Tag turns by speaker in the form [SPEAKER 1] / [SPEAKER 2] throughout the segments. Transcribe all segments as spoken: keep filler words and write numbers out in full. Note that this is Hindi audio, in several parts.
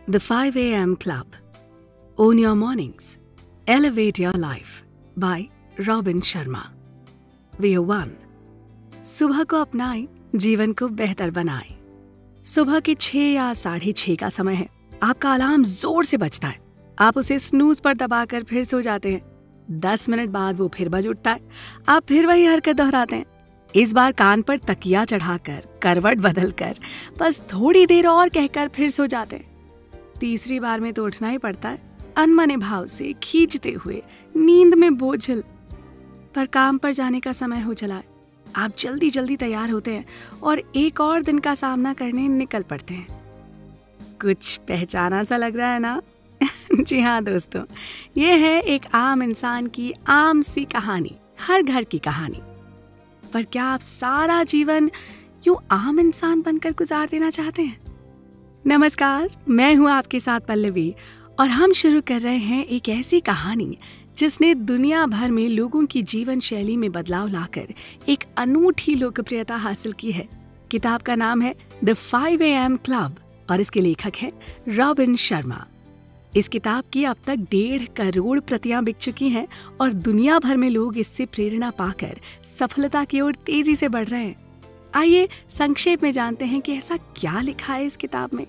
[SPEAKER 1] The five A M Club. Own your mornings. Elevate your life. By Robin Sharma. View one. सुबह को अपनाएं, जीवन को बेहतर बनाएं। सुबह के छह या साढ़े छह का समय है। आपका अलार्म जोर से बजता है। आप उसे स्नूज पर दबाकर फिर सो जाते हैं। दस मिनट बाद वो फिर बज उठता है। आप फिर वही हरकत दोहराते हैं। इस बार कान पर तकिया चढ़ाकर, करवट बदलकर, बस थोड़ी देर और कहकर फिर सो जाते हैं। तीसरी बार में तो उठना ही पड़ता है, अनमने भाव से खींचते हुए, नींद में बोझल। पर काम पर जाने का समय हो चला है। आप जल्दी जल्दी तैयार होते हैं और एक और दिन का सामना करने निकल पड़ते हैं। कुछ पहचाना सा लग रहा है ना? जी हाँ दोस्तों, ये है एक आम इंसान की आम सी कहानी, हर घर की कहानी। पर क्या आप सारा जीवन यूं आम इंसान बनकर गुजार देना चाहते हैं? नमस्कार, मैं हूं आपके साथ पल्लवी और हम शुरू कर रहे हैं एक ऐसी कहानी जिसने दुनिया भर में लोगों की जीवन शैली में बदलाव लाकर एक अनूठी लोकप्रियता हासिल की है। किताब का नाम है the five A M club और इसके लेखक हैं रॉबिन शर्मा। इस किताब की अब तक डेढ़ करोड़ प्रतियां बिक चुकी हैं और दुनिया भर में लोग इससे प्रेरणा पाकर सफलता की ओर तेजी से बढ़ रहे हैं। आइए संक्षेप में जानते हैं कि ऐसा क्या लिखा है इस किताब में।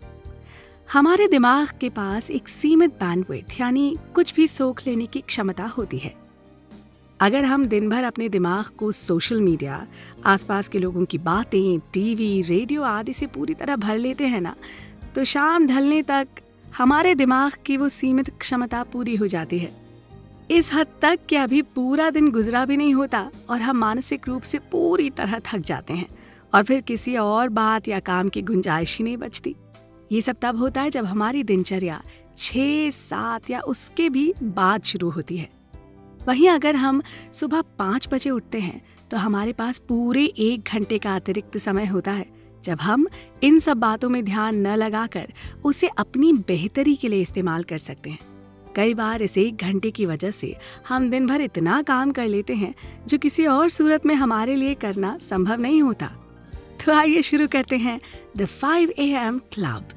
[SPEAKER 1] हमारे दिमाग के पास एक सीमित बैंडविड्थ यानी कुछ भी सोख लेने की क्षमता होती है। अगर हम दिन भर अपने दिमाग को सोशल मीडिया, आसपास के लोगों की बातें, टीवी, रेडियो आदि से पूरी तरह भर लेते हैं ना, तो शाम ढलने तक हमारे दिमाग की वो सीमित क्षमता पूरी हो जाती है। इस हद तक कि अभी पूरा दिन गुजरा भी नहीं होता और हम मानसिक रूप से पूरी तरह थक जाते हैं और फिर किसी और बात या काम की गुंजाइश ही नहीं बचती। ये सब तब होता है जब हमारी दिनचर्या छः सात या उसके भी बाद शुरू होती है। वहीं अगर हम सुबह पाँच बजे उठते हैं तो हमारे पास पूरे एक घंटे का अतिरिक्त समय होता है जब हम इन सब बातों में ध्यान न लगाकर उसे अपनी बेहतरी के लिए इस्तेमाल कर सकते हैं। कई बार इस एक घंटे की वजह से हम दिन भर इतना काम कर लेते हैं जो किसी और सूरत में हमारे लिए करना संभव नहीं होता। तो आइए शुरू करते हैं the five A M club.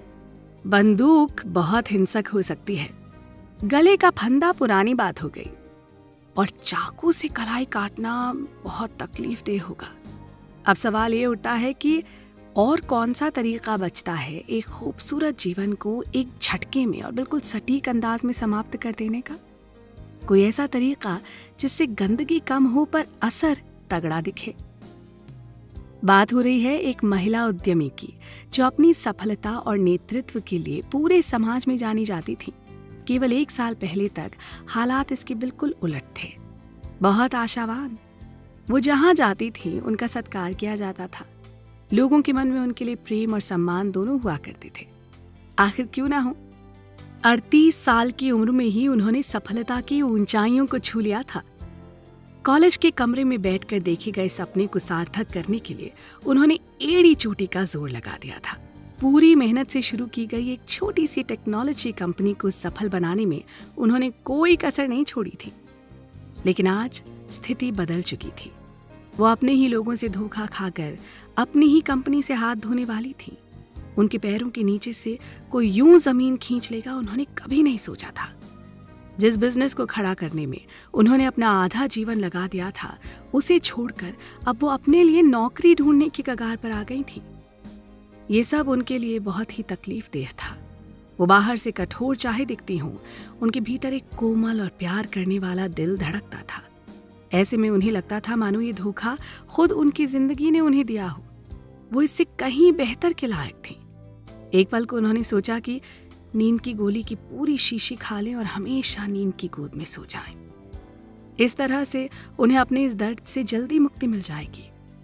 [SPEAKER 1] बंदूक बहुत हिंसक हो सकती है। गले का फंदा पुरानी बात हो गई और चाकू से कलाई काटना बहुत तकलीफदेह होगा। अब सवाल ये उठता है कि और कौन सा तरीका बचता है एक खूबसूरत जीवन को एक झटके में और बिल्कुल सटीक अंदाज में समाप्त कर देने का? कोई ऐसा तरीका जिससे गंदगी कम हो पर असर तगड़ा दिखे। बात हो रही है एक महिला उद्यमी की जो अपनी सफलता और नेतृत्व के लिए पूरे समाज में जानी जाती थी। केवल एक साल पहले तक हालात इसके बिल्कुल उलट थे। बहुत आशावान, वो जहां जाती थी उनका सत्कार किया जाता था। लोगों के मन में उनके लिए प्रेम और सम्मान दोनों हुआ करते थे। आखिर क्यों ना हो, अड़तीस साल की उम्र में ही उन्होंने सफलता की ऊंचाइयों को छू लिया था। कॉलेज के कमरे में बैठकर देखे गए सपने को सार्थक करने के लिए उन्होंने एड़ी चोटी का जोर लगा दिया था। पूरी मेहनत से शुरू की गई एक छोटी सी टेक्नोलॉजी कंपनी को सफल बनाने में उन्होंने कोई कसर नहीं छोड़ी थी। लेकिन आज स्थिति बदल चुकी थी। वो अपने ही लोगों से धोखा खाकर अपनी ही कंपनी से हाथ धोने वाली थी। उनके पैरों के नीचे से कोई यूं जमीन खींच लेगा उन्होंने कभी नहीं सोचा था। जिस बिजनेस को खड़ा करने में उन्होंने अपना आधा जीवन लगा दिया था, उसे छोड़कर अब वो अपने लिए नौकरी ढूंढने की कगार पर आ गई थी। ये सब उनके लिए बहुत ही तकलीफदेह था। वो बाहर से कठोर चाहे दिखती हों, उनके भीतर एक कोमल और प्यार करने वाला दिल धड़कता था। ऐसे में उन्हें लगता था मानो ये धोखा खुद उनकी जिंदगी ने उन्हें दिया हो। वो इससे कहीं बेहतर के लायक थी। एक पल को उन्होंने सोचा कि नींद की गोली की पूरी शीशी खा लें और हमेशा नींद की गोद में सो जाएं। इस तरह से उन्हें अपने इस दर्द से जल्दी मुक्ति मिल जाएगी।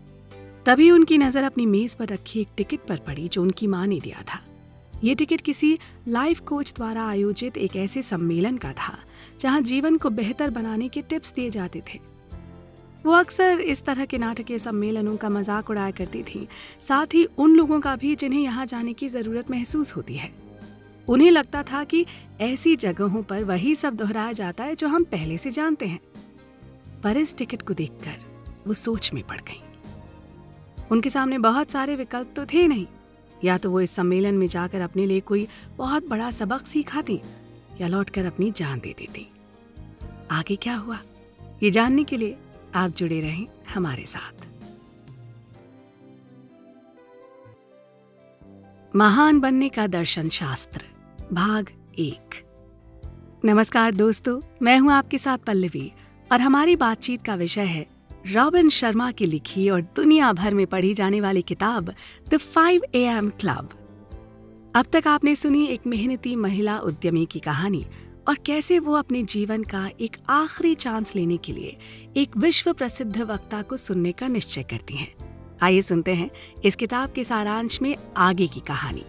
[SPEAKER 1] तभी उनकी नजर अपनी मेज पर रखी एक टिकट पर पड़ी जो उनकी मां ने दिया था। ये टिकट किसी लाइफ कोच द्वारा आयोजित एक ऐसे सम्मेलन का था जहां जीवन को बेहतर बनाने के टिप्स दिए जाते थे। वो अक्सर इस तरह के नाटकीय सम्मेलनों का मजाक उड़ाया करती थी, साथ ही उन लोगों का भी जिन्हें यहाँ जाने की जरूरत महसूस होती है। उन्हें लगता था कि ऐसी जगहों पर वही सब दोहराया जाता है जो हम पहले से जानते हैं। पर इस टिकट को देखकर वो सोच में पड़ गईं। उनके सामने बहुत सारे विकल्प तो थे नहीं, या तो वो इस सम्मेलन में जाकर अपने लिए कोई बहुत बड़ा सबक सिखाती या लौटकर अपनी जान दे देती। आगे क्या हुआ, ये जानने के लिए आप जुड़े रहें हमारे साथ। महान बनने का दर्शन शास्त्र, भाग एक। नमस्कार दोस्तों, मैं हूं आपके साथ पल्लवी और हमारी बातचीत का विषय है रॉबिन शर्मा की लिखी और दुनिया भर में पढ़ी जाने वाली किताब the five A M club. अब तक आपने सुनी एक मेहनती महिला उद्यमी की कहानी और कैसे वो अपने जीवन का एक आखिरी चांस लेने के लिए एक विश्व प्रसिद्ध वक्ता को सुनने का निश्चय करती हैं। आइए सुनते हैं इस किताब के सारांश में आगे की कहानी।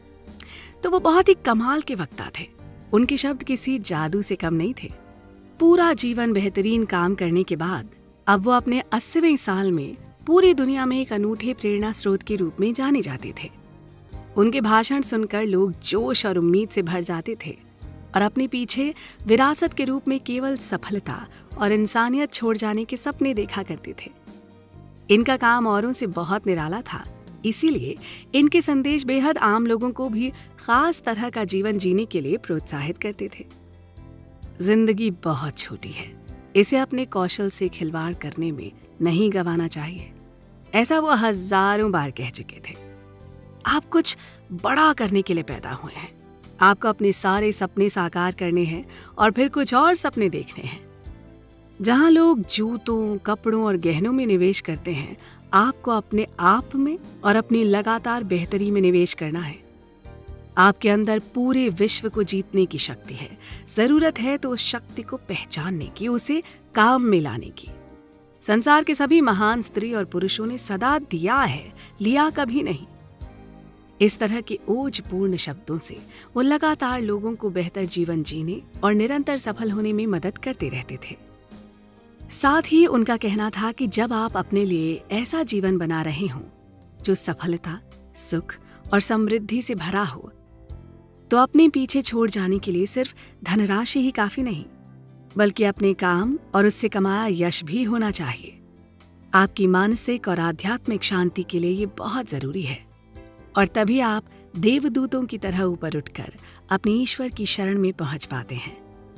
[SPEAKER 1] तो वो बहुत ही कमाल के वक्ता थे। उनके शब्द किसी जादू से कम नहीं थे। पूरा जीवन बेहतरीन काम करने के बाद अब वो अपने अस्सीवें साल में पूरी दुनिया में एक अनूठे प्रेरणा स्रोत के रूप में जाने जाते थे। उनके भाषण सुनकर लोग जोश और उम्मीद से भर जाते थे और अपने पीछे विरासत के रूप में केवल सफलता और इंसानियत छोड़ जाने के सपने देखा करते थे। इनका काम औरों से बहुत निराला था, इसीलिए इनके संदेश बेहद आम लोगों को भी खास तरह का जीवन जीने के लिए प्रोत्साहित करते थे। जिंदगी बहुत छोटी है, इसे अपने कौशल से खिलवाड़ करने में नहीं गंवाना चाहिए, ऐसा वो हजारों बार कह चुके थे। आप कुछ बड़ा करने के लिए पैदा हुए हैं। आपको अपने सारे सपने साकार करने हैं और फिर कुछ और सपने देखने हैं। जहां लोग जूतों, कपड़ों और गहनों में निवेश करते हैं, आपको अपने आप में और अपनी लगातार बेहतरी में निवेश करना है। आपके अंदर पूरे विश्व को जीतने की शक्ति है। जरूरत है तो उस शक्ति को पहचानने की, उसे काम में लाने की। संसार के सभी महान स्त्री और पुरुषों ने सदा दिया है, लिया कभी नहीं। इस तरह के ओजपूर्ण शब्दों से वो लगातार लोगों को बेहतर जीवन जीने और निरंतर सफल होने में मदद करते रहते थे। साथ ही उनका कहना था कि जब आप अपने लिए ऐसा जीवन बना रहे हों जो सफलता, सुख और समृद्धि से भरा हो, तो अपने पीछे छोड़ जाने के लिए सिर्फ धनराशि ही काफी नहीं, बल्कि अपने काम और उससे कमाया यश भी होना चाहिए। आपकी मानसिक और आध्यात्मिक शांति के लिए ये बहुत जरूरी है और तभी आप देवदूतों की तरह ऊपर उठकर अपने ईश्वर की शरण में पहुंच पाते हैं।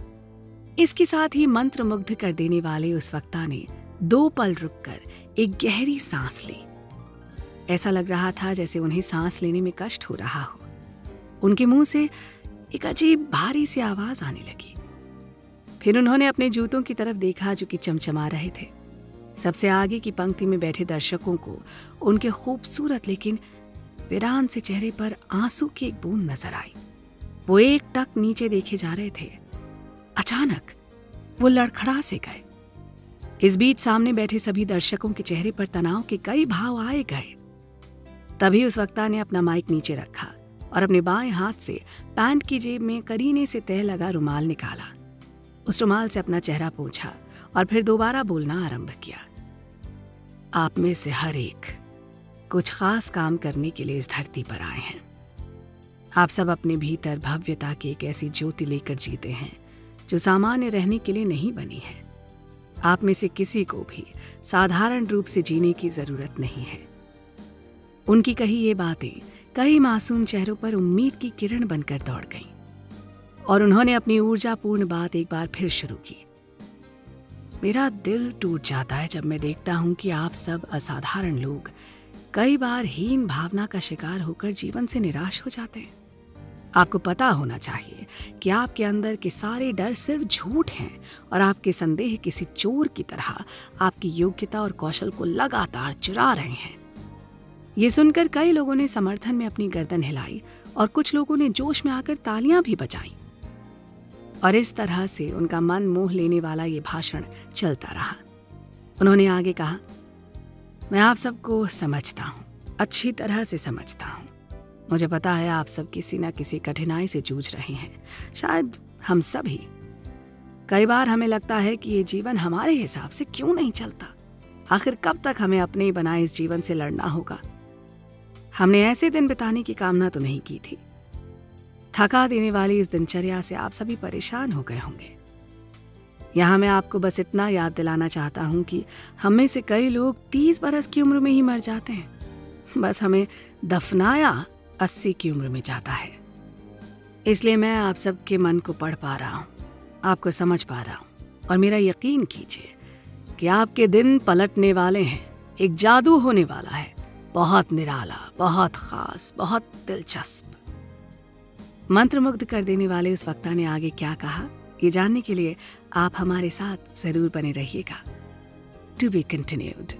[SPEAKER 1] इसके साथ ही मंत्रमुग्ध कर देने वाले उस वक्ता ने दो पल रुककर एक गहरी सांस ली। ऐसा लग रहा था जैसे उन्हें सांस लेने में कष्ट हो रहा हो। उनके मुंह से एक अजीब भारी सी आवाज आने लगी। फिर उन्होंने अपने जूतों की तरफ देखा जो कि चमचमा रहे थे। सबसे आगे की पंक्ति में बैठे दर्शकों को उनके खूबसूरत लेकिन वीरान से चेहरे पर आंसू की एक बूंद नजर आई। वो एक टक नीचे देखे जा रहे थे। अचानक वो लड़खड़ा से गए। इस बीच सामने बैठे सभी दर्शकों के चेहरे पर तनाव के कई भाव आए गए। तभी उस वक्ता ने अपना माइक नीचे रखा और अपने बाएं हाथ से पैंट की जेब में करीने से तह लगा रुमाल निकाला। उस रुमाल से अपना चेहरा पोंछा और फिर दोबारा बोलना आरंभ किया। आप में से हर एक कुछ खास काम करने के लिए इस धरती पर आए हैं। आप सब अपने भीतर भव्यता की एक ऐसी ज्योति लेकर जीते हैं जो सामान्य रहने के लिए नहीं बनी है। आप में से किसी को भी साधारण रूप से जीने की जरूरत नहीं है। उनकी कही ये बातें कई मासूम चेहरों पर उम्मीद की किरण बनकर दौड़ गईं और उन्होंने अपनी ऊर्जापूर्ण बात एक बार फिर शुरू की। मेरा दिल टूट जाता है जब मैं देखता हूं कि आप सब असाधारण लोग कई बार हीन भावना का शिकार होकर जीवन से निराश हो जाते हैं। आपको पता होना चाहिए कि आपके अंदर के सारे डर सिर्फ झूठ हैं और आपके संदेह किसी चोर की तरह आपकी योग्यता और कौशल को लगातार चुरा रहे हैं। ये सुनकर कई लोगों ने समर्थन में अपनी गर्दन हिलाई और कुछ लोगों ने जोश में आकर तालियां भी बजाईं। और इस तरह से उनका मन मोह लेने वाला ये भाषण चलता रहा। उन्होंने आगे कहा, मैं आप सबको समझता हूँ, अच्छी तरह से समझता हूँ। मुझे पता है आप सब किसी न किसी कठिनाई से जूझ रहे हैं, शायद हम सभी। कई बार हमें लगता है कि ये जीवन हमारे हिसाब से क्यों नहीं चलता। आखिर कब तक हमें अपने ही बनाए इस जीवन से लड़ना होगा। हमने ऐसे दिन बिताने की कामना तो नहीं की थी। थका देने वाली इस दिनचर्या से आप सभी परेशान हो गए होंगे। यहाँ मैं आपको बस इतना याद दिलाना चाहता हूँ कि हम में से कई लोग तीस बरस की उम्र में ही मर जाते हैं। बस हमें दफनाया अस्सी की उम्र में जाता है। इसलिए मैं आप सबके मन को पढ़ पा रहा हूँ, आपको समझ पा रहा हूँ, और मेरा यकीन कीजिए कि आपके दिन पलटने वाले हैं। एक जादू होने वाला है, बहुत निराला, बहुत खास, बहुत दिलचस्प। मंत्रमुग्ध कर देने वाले उस वक्ता ने आगे क्या कहा, ये जानने के लिए आप हमारे साथ जरूर बने रहिएगा। To be continued.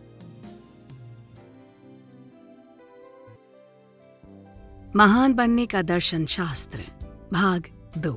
[SPEAKER 1] महान बनने का दर्शन शास्त्र, भाग दो।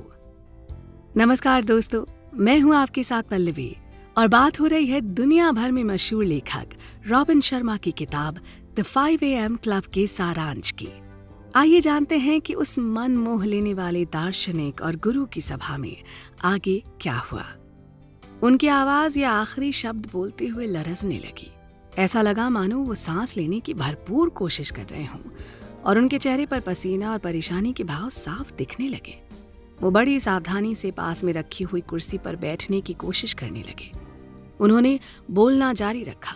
[SPEAKER 1] नमस्कार दोस्तों, मैं हूं आपके साथ पल्लवी और बात हो रही है दुनिया भर में मशहूर लेखक रॉबिन शर्मा की किताब the five A M club के सारांश की। आइए जानते हैं कि उस मन मोह लेने वाले दार्शनिक और गुरु की सभा में आगे क्या हुआ। उनकी आवाज या आखिरी शब्द बोलते हुए लरजने लगी। ऐसा लगा मानो वो सांस लेने की भरपूर कोशिश कर रहे हों और उनके चेहरे पर पसीना और परेशानी के भाव साफ दिखने लगे। वो बड़ी सावधानी से पास में रखी हुई कुर्सी पर बैठने की कोशिश करने लगे। उन्होंने बोलना जारी रखा।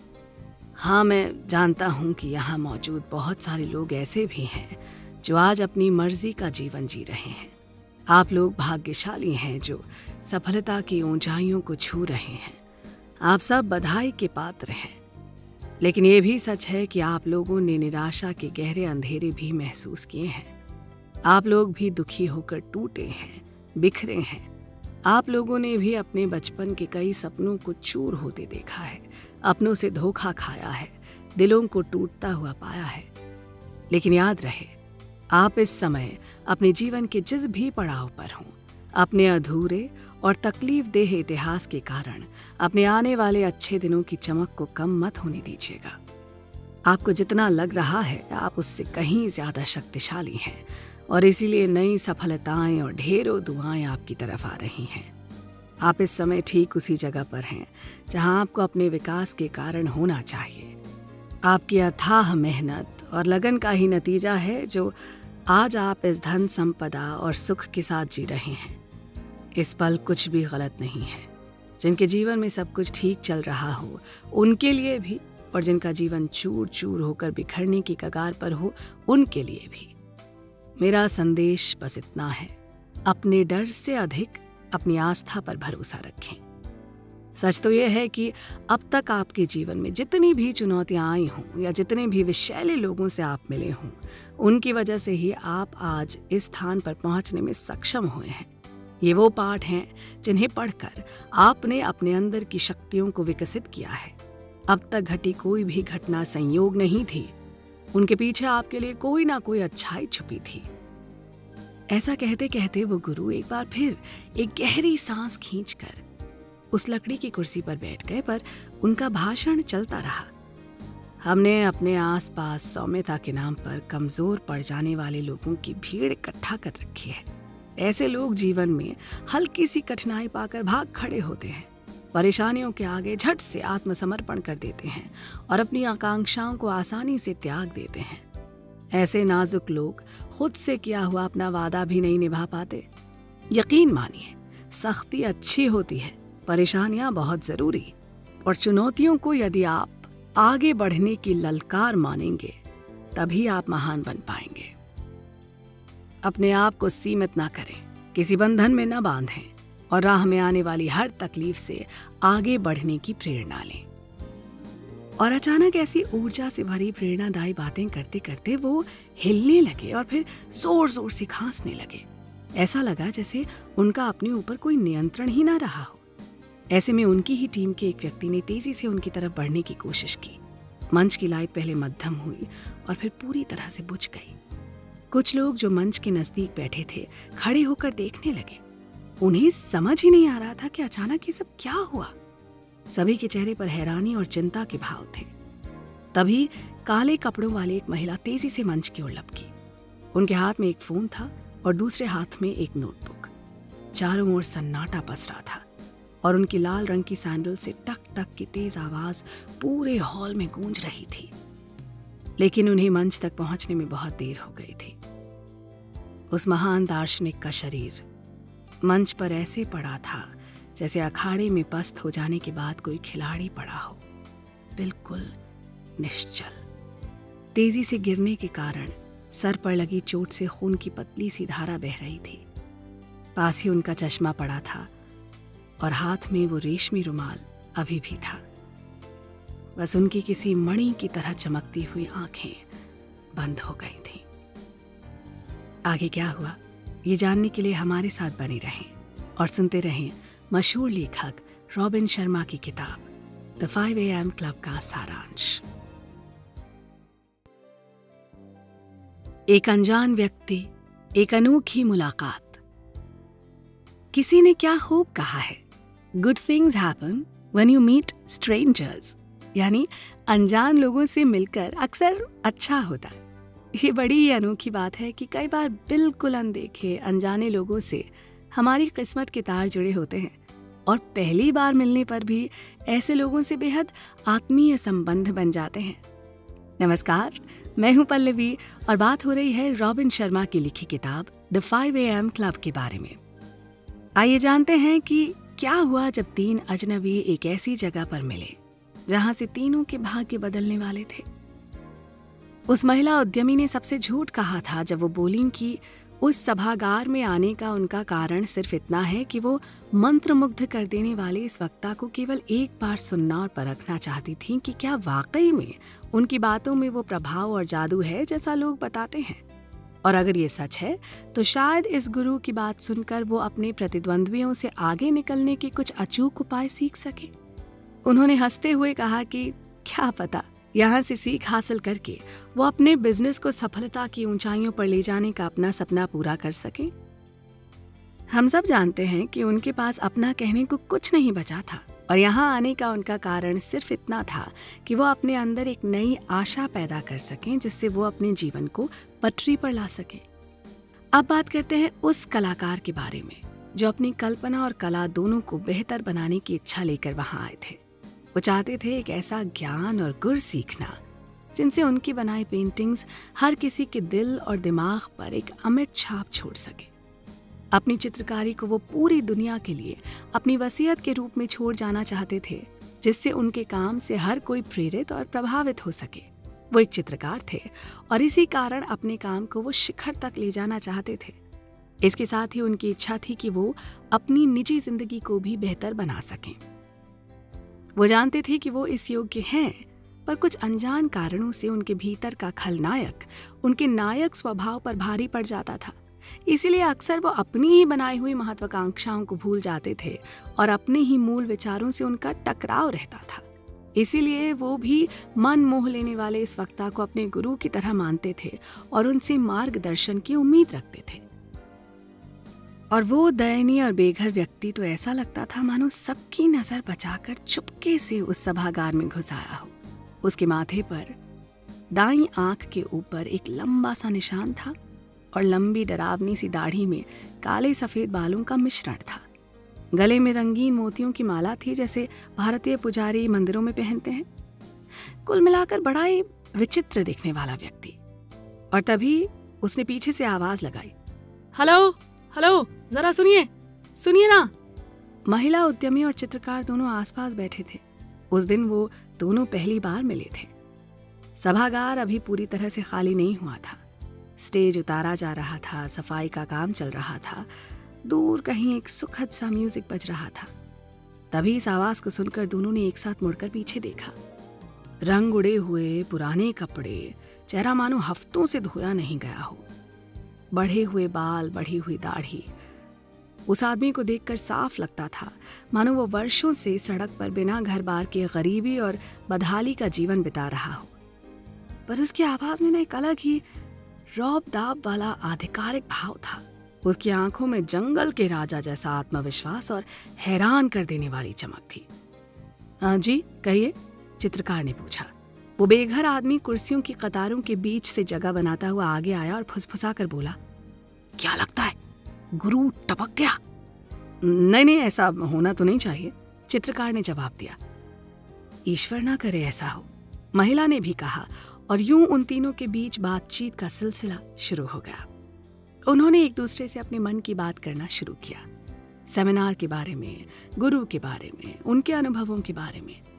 [SPEAKER 1] हाँ, मैं जानता हूँ कि यहाँ मौजूद बहुत सारे लोग ऐसे भी हैं जो आज अपनी मर्जी का जीवन जी रहे हैं। आप लोग भाग्यशाली हैं जो सफलता की ऊंचाइयों को छू रहे हैं। आप सब बधाई के पात्र हैं। लेकिन ये भी सच है कि आप लोगों ने निराशा के गहरे अंधेरे भी महसूस किए हैं। आप लोग भी दुखी होकर टूटे हैं, बिखरे हैं। आप लोगों ने भी अपने बचपन के कई सपनों को चूर होते देखा है, अपनों से धोखा खाया है, दिलों को टूटता हुआ पाया है। लेकिन याद रहे, आप इस समय अपने जीवन के जिस भी पड़ाव पर हों, अपने अधूरे और तकलीफ देह इतिहास के कारण अपने आने वाले अच्छे दिनों की चमक को कम मत होने दीजिएगा। आपको जितना लग रहा है आप उससे कहीं ज्यादा शक्तिशाली हैं और इसीलिए नई सफलताएं और ढेरों दुआएं आपकी तरफ आ रही हैं। आप इस समय ठीक उसी जगह पर हैं जहां आपको अपने विकास के कारण होना चाहिए। आपकी अथाह मेहनत और लगन का ही नतीजा है जो आज आप इस धन संपदा और सुख के साथ जी रहे हैं। इस पल कुछ भी गलत नहीं है। जिनके जीवन में सब कुछ ठीक चल रहा हो उनके लिए भी, और जिनका जीवन चूर चूर होकर बिखरने की कगार पर हो उनके लिए भी। मेरा संदेश बस इतना है, अपने डर से अधिक अपनी आस्था पर भरोसा रखें। सच तो यह है कि अब तक आपके जीवन में जितनी भी चुनौतियां आई हों या जितने भी विषैले लोगों से आप मिले हों, उनकी वजह से ही आप आज इस स्थान पर पहुंचने में सक्षम हुए हैं। ये वो पाठ हैं जिन्हें पढ़कर आपने अपने अंदर की शक्तियों को विकसित किया है। अब तक घटी कोई भी घटना संयोग नहीं थी, उनके पीछे आपके लिए कोई ना कोई अच्छाई छुपी थी। ऐसा कहते कहते वो गुरु एक बार फिर एक गहरी सांस खींचकर उस लकड़ी की कुर्सी पर बैठ गए, पर उनका भाषण चलता रहा। हमने अपने आसपास सौम्यता के नाम पर कमजोर पड़ जाने वाले लोगों की भीड़ इकट्ठा कर रखी है। ऐसे लोग जीवन में हल्की सी कठिनाई पाकर भाग खड़े होते हैं, परेशानियों के आगे झट से आत्मसमर्पण कर देते हैं और अपनी आकांक्षाओं को आसानी से त्याग देते हैं। ऐसे नाजुक लोग खुद से किया हुआ अपना वादा भी नहीं निभा पाते। यकीन मानिए, सख्ती अच्छी होती है, परेशानियां बहुत जरूरी, और चुनौतियों को यदि आप आगे बढ़ने की ललकार मानेंगे तभी आप महान बन पाएंगे। अपने आप को सीमित ना करें, किसी बंधन में न बांधें और राह में आने वाली हर तकलीफ से आगे बढ़ने की प्रेरणा लें। और अचानक ऐसी ऊर्जा से भरी प्रेरणादायी बातें करते करते वो हिलने लगे और फिर जोर जोर से खांसने लगे। ऐसा लगा जैसे उनका अपने ऊपर कोई नियंत्रण ही ना रहा हो। ऐसे में उनकी ही टीम के एक व्यक्ति ने तेजी से उनकी तरफ बढ़ने की कोशिश की। मंच की लाइट पहले मध्यम हुई और फिर पूरी तरह से बुझ गई। कुछ लोग जो मंच के नजदीक बैठे थे खड़े होकर देखने लगे। उन्हें समझ ही नहीं आ रहा था कि अचानक ये सब क्या हुआ। सभी के चेहरे पर हैरानी और चिंता के भाव थे। तभी काले कपड़ों वाली एक महिला तेजी से मंच की ओर लपकी। उनके हाथ में एक फोन था और दूसरे हाथ में एक नोटबुक। चारों ओर सन्नाटा पसरा था और उनकी लाल रंग की सैंडल से टक टक की तेज आवाज पूरे हॉल में गूंज रही थी। लेकिन उन्हें मंच तक पहुंचने में बहुत देर हो गई थी। उस महान दार्शनिक का शरीर मंच पर ऐसे पड़ा था जैसे अखाड़े में पस्त हो जाने के बाद कोई खिलाड़ी पड़ा हो, बिल्कुल निश्चल। तेजी से गिरने के कारण सर पर लगी चोट से खून की पतली सी धारा बह रही थी। पास ही उनका चश्मा पड़ा था और हाथ में वो रेशमी रुमाल अभी भी था। बस उनकी किसी मणि की तरह चमकती हुई आंखें बंद हो गई थीं। आगे क्या हुआ ये जानने के लिए हमारे साथ बने रहें और सुनते रहें मशहूर लेखक रॉबिन शर्मा की किताब the five A M club का सारांश। एक अनजान व्यक्ति, एक अनोखी मुलाकात। किसी ने क्या खूब कहा है, good things happen when you meet strangers, यानी अनजान लोगों से मिलकर अक्सर अच्छा होता है। ये बड़ी ही अनोखी बात है कि कई बार बिल्कुल अनदेखे अनजाने लोगों से हमारी किस्मत के तार जुड़े होते हैं और पहली बार मिलने पर भी ऐसे लोगों से बेहद आत्मीय संबंध बन जाते हैं। नमस्कार, मैं हूं पल्लवी और बात हो रही है रॉबिन शर्मा की लिखी किताब the five A M club के बारे में। आइए जानते हैं कि क्या हुआ जब तीन अजनबी एक ऐसी जगह पर मिले जहां से तीनों के भाग्य बदलने वाले थे। उस महिला उद्यमी ने सबसे झूठ कहा था जब वो बोली कि उस सभागार में आने का उनका कारण सिर्फ इतना है कि वो मंत्रमुग्ध कर देने वाले इस वक्ता को केवल एक बार सुनना और परखना चाहती थीं कि क्या वाकई में उनकी बातों में वो प्रभाव और जादू है जैसा लोग बताते हैं। और अगर ये सच है तो शायद इस गुरु की बात सुनकर वो अपने प्रतिद्वंद्वियों से आगे निकलने के कुछ अचूक उपाय सीख सके। उन्होंने हंसते हुए कहा कि क्या पता यहाँ से सीख हासिल करके वो अपने बिजनेस को सफलता की ऊंचाइयों पर ले जाने का अपना सपना पूरा कर सके। हम सब जानते हैं कि उनके पास अपना कहने को कुछ नहीं बचा था और यहाँ आने का उनका कारण सिर्फ इतना था कि वो अपने अंदर एक नई आशा पैदा कर सकें जिससे वो अपने जीवन को पटरी पर ला सके। अब बात करते हैं उस कलाकार के बारे में जो अपनी कल्पना और कला दोनों को बेहतर बनाने की इच्छा लेकर वहां आए थे। वो चाहते थे एक ऐसा ज्ञान और गुर सीखना जिनसे उनकी बनाई पेंटिंग्स हर किसी के दिल और दिमाग पर एक अमिट छाप छोड़ सके। अपनी चित्रकारी को वो पूरी दुनिया के लिए अपनी वसीयत के रूप में छोड़ जाना चाहते थे जिससे उनके काम से हर कोई प्रेरित और प्रभावित हो सके। वो एक चित्रकार थे और इसी कारण अपने काम को वो शिखर तक ले जाना चाहते थे। इसके साथ ही उनकी इच्छा थी कि वो अपनी निजी जिंदगी को भी बेहतर बना सकें। वो जानते थे कि वो इस योग्य हैं, पर कुछ अनजान कारणों से उनके भीतर का खलनायक उनके नायक स्वभाव पर भारी पड़ जाता था। इसीलिए अक्सर वो अपनी ही बनाई हुई महत्वाकांक्षाओं को भूल जाते थे और अपने ही मूल विचारों से उनका टकराव रहता था। इसीलिए वो भी मन मोह लेने वाले इस वक्ता को अपने गुरु की तरह मानते थे और उनसे मार्गदर्शन की उम्मीद रखते थे। और वो दयनीय और बेघर व्यक्ति तो ऐसा लगता था मानो सबकी नजर बचाकर चुपके से उस सभागार में घुस आया हो। उसके माथे पर दाईं आंख के ऊपर एक लंबा सा निशान था और लंबी डरावनी सी दाढ़ी में काले सफेद बालों का मिश्रण था। गले में रंगीन मोतियों की माला थी जैसे भारतीय पुजारी मंदिरों में पहनते हैं। कुल मिलाकर बड़ा ही विचित्र दिखने वाला व्यक्ति। और तभी उसने पीछे से आवाज लगाई, हेलो हेलो, जरा सुनिए सुनिए ना। महिला उद्यमी और चित्रकार दोनों आसपास बैठे थे। उस दिन वो दोनों पहली बार मिले थे। सभागार अभी पूरी तरह से खाली नहीं हुआ था। स्टेज उतारा जा रहा था, सफाई का काम चल रहा था, दूर कहीं एक सुखद सा म्यूजिक बज रहा था। तभी इस आवाज को सुनकर दोनों ने एक साथ मुड़कर पीछे देखा। रंग उड़े हुए पुराने कपड़े, चेहरा मानो हफ्तों से धोया नहीं गया हो, बढ़े हुए बाल, बढ़ी हुई दाढ़ी। उस आदमी को देखकर साफ लगता था मानो वो वर्षों से सड़क पर बिना घर बार के गरीबी और बदहाली का जीवन बिता रहा हो। पर उसकी आवाज में ना एक अलग ही रौब दाब वाला आधिकारिक भाव था। उसकी आंखों में जंगल के राजा जैसा आत्मविश्वास और हैरान कर देने वाली चमक थी। आ, जी कहिए, चित्रकार ने पूछा। वो बेघर आदमी कुर्सियों की कतारों के बीच से जगह बनाता हुआ आगे आया और फुसफुसा कर बोला, क्या लगता है गुरु टपक गया? नहीं नहीं, ऐसा होना तो नहीं चाहिए, चित्रकार ने जवाब दिया। ईश्वर ना करे ऐसा हो, महिला ने भी कहा। और यूं उन तीनों के बीच बातचीत का सिलसिला शुरू हो गया। उन्होंने एक दूसरे से अपने मन की बात करना शुरू किया, सेमिनार के बारे में, गुरु के बारे में, उनके अनुभवों के बारे में।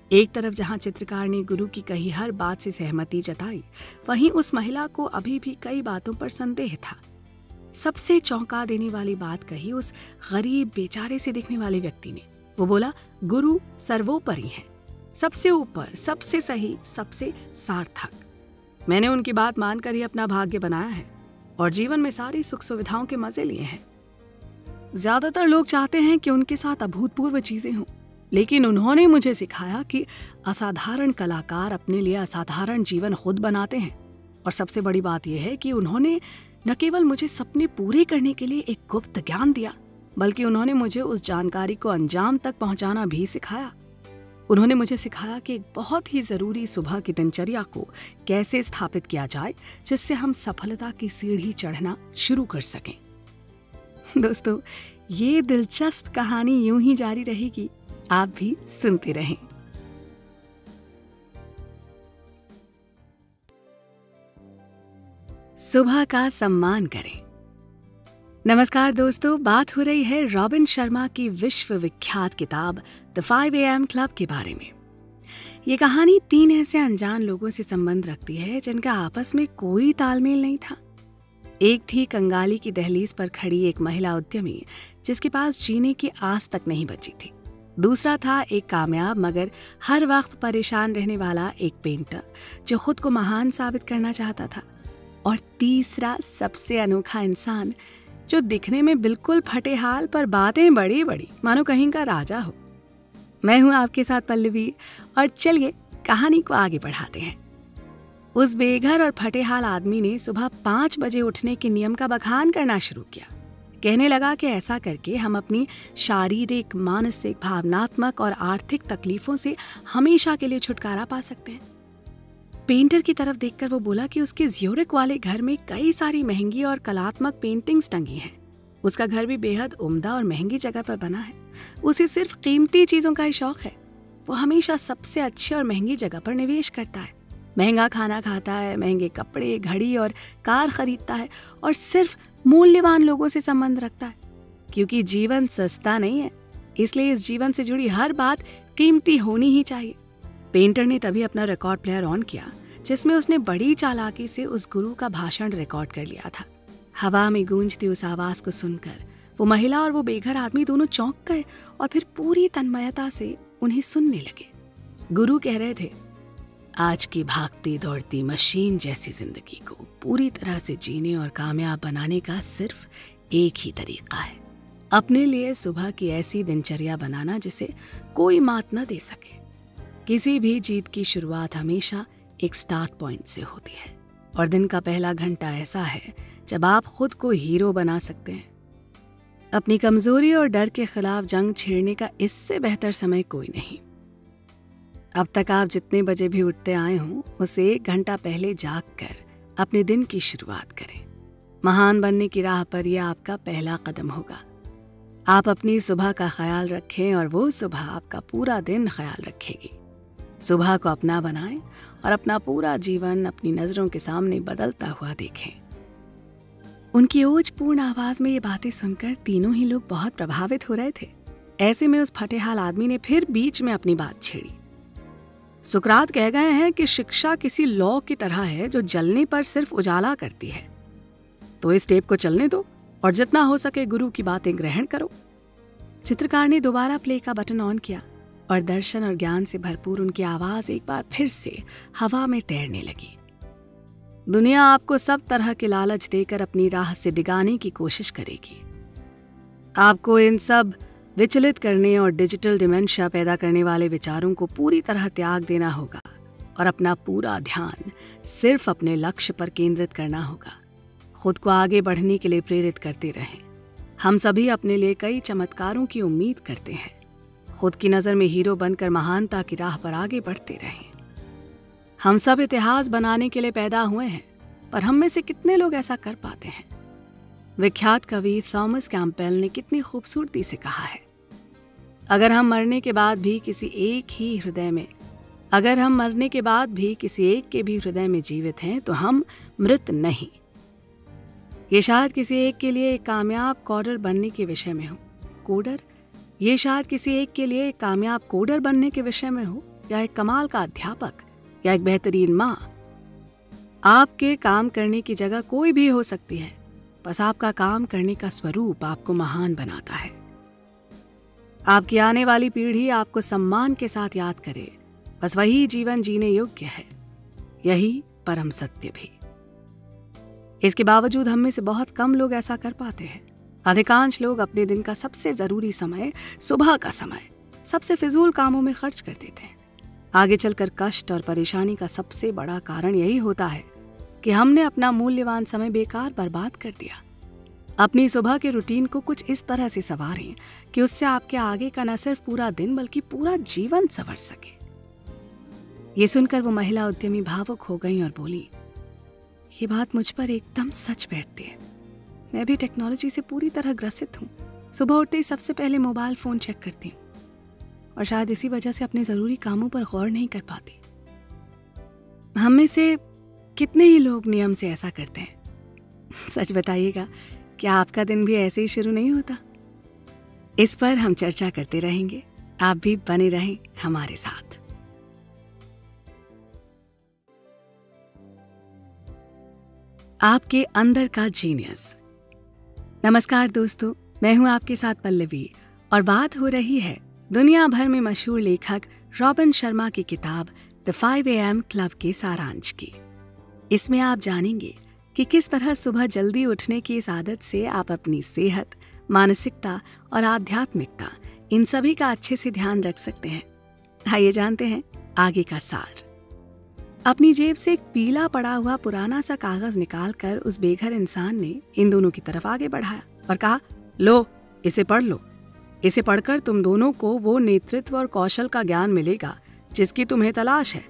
[SPEAKER 1] एक तरफ जहां चित्रकार ने गुरु की कही हर बात से सहमति जताई, वहीं उस महिला को अभी भी कई बातों पर संदेह था। सबसे चौंका देने वाली बात कही उस गरीब बेचारे से दिखने वाले व्यक्ति ने। वो बोला, गुरु सर्वोपरि हैं, सबसे ऊपर, सबसे सही, सबसे सार्थक। मैंने उनकी बात मानकर ही अपना भाग्य बनाया है और जीवन में सारी सुख सुविधाओं के मजे लिए हैं। ज्यादातर लोग चाहते हैं कि उनके साथ अभूतपूर्व चीजें हों, लेकिन उन्होंने मुझे सिखाया कि असाधारण कलाकार अपने लिए असाधारण जीवन खुद बनाते हैं। और सबसे बड़ी बात यह है कि उन्होंने न केवल मुझे सपने पूरे करने के लिए एक गुप्त ज्ञान दिया, बल्कि उन्होंने मुझे उस जानकारी को अंजाम तक पहुंचाना भी सिखाया। उन्होंने मुझे सिखाया कि एक बहुत ही जरूरी सुबह की दिनचर्या को कैसे स्थापित किया जाए, जिससे हम सफलता की सीढ़ी चढ़ना शुरू कर सकें। दोस्तों, ये दिलचस्प कहानी यूं ही जारी रहेगी, आप भी सुनते रहें। सुबह का सम्मान करें। नमस्कार दोस्तों, बात हो रही है रॉबिन शर्मा की विश्व विख्यात किताब the five A M club के बारे में। ये कहानी तीन ऐसे अनजान लोगों से संबंध रखती है जिनका आपस में कोई तालमेल नहीं था। एक थी कंगाली की दहलीज पर खड़ी एक महिला उद्यमी जिसके पास जीने की आस तक नहीं बची थी। दूसरा था एक कामयाब मगर हर वक्त परेशान रहने वाला एक पेंटर जो खुद को महान साबित करना चाहता था। और तीसरा सबसे अनोखा इंसान जो दिखने में बिल्कुल फटेहाल पर बातें बड़ी बड़ी मानो कहीं का राजा हो। मैं हूं आपके साथ पल्लवी, और चलिए कहानी को आगे बढ़ाते हैं। उस बेघर और फटेहाल आदमी ने सुबह पाँच बजे उठने के नियम का बखान करना शुरू किया। कहने लगा कि ऐसा करके हम अपनी शारीरिक, मानसिक, भावनात्मक और आर्थिक तकलीफों से हमेशा के लिए छुटकारा पा सकते हैं। पेंटर की तरफ देखकर वो बोला कि उसके ज्यूरिक वाले घर में कई सारी महंगी और कलात्मक पेंटिंग्स टंगी हैं। उसका घर भी बेहद उम्दा और महंगी जगह पर बना है। उसे सिर्फ कीमती चीजों का ही शौक है। वो हमेशा सबसे अच्छी और महंगी जगह पर निवेश करता है, महंगा खाना खाता है, महंगे कपड़े, घड़ी और कार खरीदता है, और सिर्फ मूल्यवान लोगों से संबंध रखता है। क्योंकि जीवन सस्ता नहीं है, इसलिए इस जीवन से जुड़ी हर बात कीमती होनी ही चाहिए। पेंटर ने तभी अपना रिकॉर्ड प्लेयर ऑन किया जिसमें उसने बड़ी चालाकी से उस गुरु का भाषण रिकॉर्ड कर लिया था। हवा में गूंजती उस आवाज को सुनकर वो महिला और वो बेघर आदमी दोनों चौंक गए और फिर पूरी तन्मयता से उन्हें सुनने लगे। गुरु कह रहे थे, आज की भागती दौड़ती मशीन जैसी जिंदगी को पूरी तरह से जीने और कामयाब बनाने का सिर्फ एक ही तरीका है, अपने लिए सुबह की ऐसी दिनचर्या बनाना जिसे कोई मात न दे सके। किसी भी जीत की शुरुआत हमेशा एक स्टार्ट पॉइंट से होती है, और दिन का पहला घंटा ऐसा है जब आप खुद को हीरो बना सकते हैं। अपनी कमजोरी और डर के खिलाफ जंग छेड़ने का इससे बेहतर समय कोई नहीं। अब तक आप जितने बजे भी उठते आए हों, उसे एक घंटा पहले जाग कर अपने दिन की शुरुआत करें। महान बनने की राह पर यह आपका पहला कदम होगा। आप अपनी सुबह का ख्याल रखें और वो सुबह आपका पूरा दिन ख्याल रखेगी। सुबह को अपना बनाएं और अपना पूरा जीवन अपनी नजरों के सामने बदलता हुआ देखें। उनकी ओजपूर्ण आवाज में ये बातें सुनकर तीनों ही लोग बहुत प्रभावित हो रहे थे। ऐसे में उस फटेहाल आदमी ने फिर बीच में अपनी बात छेड़ी। सुकरात कह गए हैं कि शिक्षा किसी लौ की तरह है जो जलने पर सिर्फ उजाला करती है। तो इस टेप को चलने दो और जितना हो सके गुरु की बातें ग्रहण करो। चित्रकार ने दोबारा प्ले का बटन ऑन किया और दर्शन और ज्ञान से भरपूर उनकी आवाज एक बार फिर से हवा में तैरने लगी। दुनिया आपको सब तरह के लालच देकर अपनी राह से डिगाने की कोशिश करेगी। आपको इन सब विचलित करने और डिजिटल डिमेंशिया पैदा करने वाले विचारों को पूरी तरह त्याग देना होगा और अपना पूरा ध्यान सिर्फ अपने लक्ष्य पर केंद्रित करना होगा। खुद को आगे बढ़ने के लिए प्रेरित करते रहें। हम सभी अपने लिए कई चमत्कारों की उम्मीद करते हैं। खुद की नज़र में हीरो बनकर महानता की राह पर आगे बढ़ते रहें। हम सब इतिहास बनाने के लिए पैदा हुए हैं, पर हम में से कितने लोग ऐसा कर पाते हैं? विख्यात कवि थॉमस कैंपबेल ने कितनी खूबसूरती से कहा है, अगर हम मरने के बाद भी किसी एक ही हृदय में अगर हम मरने के बाद भी किसी एक के भी हृदय में जीवित हैं तो हम मृत नहीं। ये शायद किसी एक के लिए एक कामयाब कोडर बनने के विषय में हो कोडर ये शायद किसी एक के लिए एक कामयाब कोडर बनने के विषय में हो या एक कमाल का अध्यापक या एक बेहतरीन माँ। आपके काम करने की जगह कोई भी हो सकती है, बस आपका काम करने का स्वरूप आपको महान बनाता है। आपकी आने वाली पीढ़ी आपको सम्मान के साथ याद करे, बस वही जीवन जीने योग्य है। यही परम सत्य भी। इसके बावजूद हम में से बहुत कम लोग ऐसा कर पाते हैं। अधिकांश लोग अपने दिन का सबसे जरूरी समय, सुबह का समय, सबसे फिजूल कामों में खर्च कर देते हैं। आगे चलकर कष्ट और परेशानी का सबसे बड़ा कारण यही होता है कि हमने अपना मूल्यवान समय बेकार बर्बाद कर दिया। अपनी सुबह के रूटीन को कुछ इस तरह से संवारें कि उससे आपके आगे का न सिर्फ पूरा दिन बल्कि पूरा जीवन संवर सके। ये सुनकर वो महिला उद्यमी भावुक हो गई और बोली, ये बात मुझ पर एकदम सच बैठती है। मैं भी टेक्नोलॉजी से पूरी तरह ग्रसित हूँ। सुबह उठते ही सबसे पहले मोबाइल फोन चेक करती हूँ और शायद इसी वजह से अपने जरूरी कामों पर गौर नहीं कर पाती। हम में से कितने ही लोग नियम से ऐसा करते हैं? सच बताइएगा, क्या आपका दिन भी ऐसे ही शुरू नहीं होता? इस पर हम चर्चा करते रहेंगे। आप भी बने रहें हमारे साथ। आपके अंदर का जीनियस। नमस्कार दोस्तों, मैं हूं आपके साथ पल्लवी और बात हो रही है दुनिया भर में मशहूर लेखक रॉबिन शर्मा की किताब the five A M club के सारांश की। इसमें आप जानेंगे कि किस तरह सुबह जल्दी उठने की इस आदत से आप अपनी सेहत, मानसिकता और आध्यात्मिकता, इन सभी का अच्छे से ध्यान रख सकते हैं। आइए जानते हैं आगे का सार। अपनी जेब से एक पीला पड़ा हुआ पुराना सा कागज निकालकर उस बेघर इंसान ने इन दोनों की तरफ आगे बढ़ाया और कहा, लो इसे पढ़ लो। इसे पढ़कर तुम दोनों को वो नेतृत्व और कौशल का ज्ञान मिलेगा जिसकी तुम्हें तलाश है।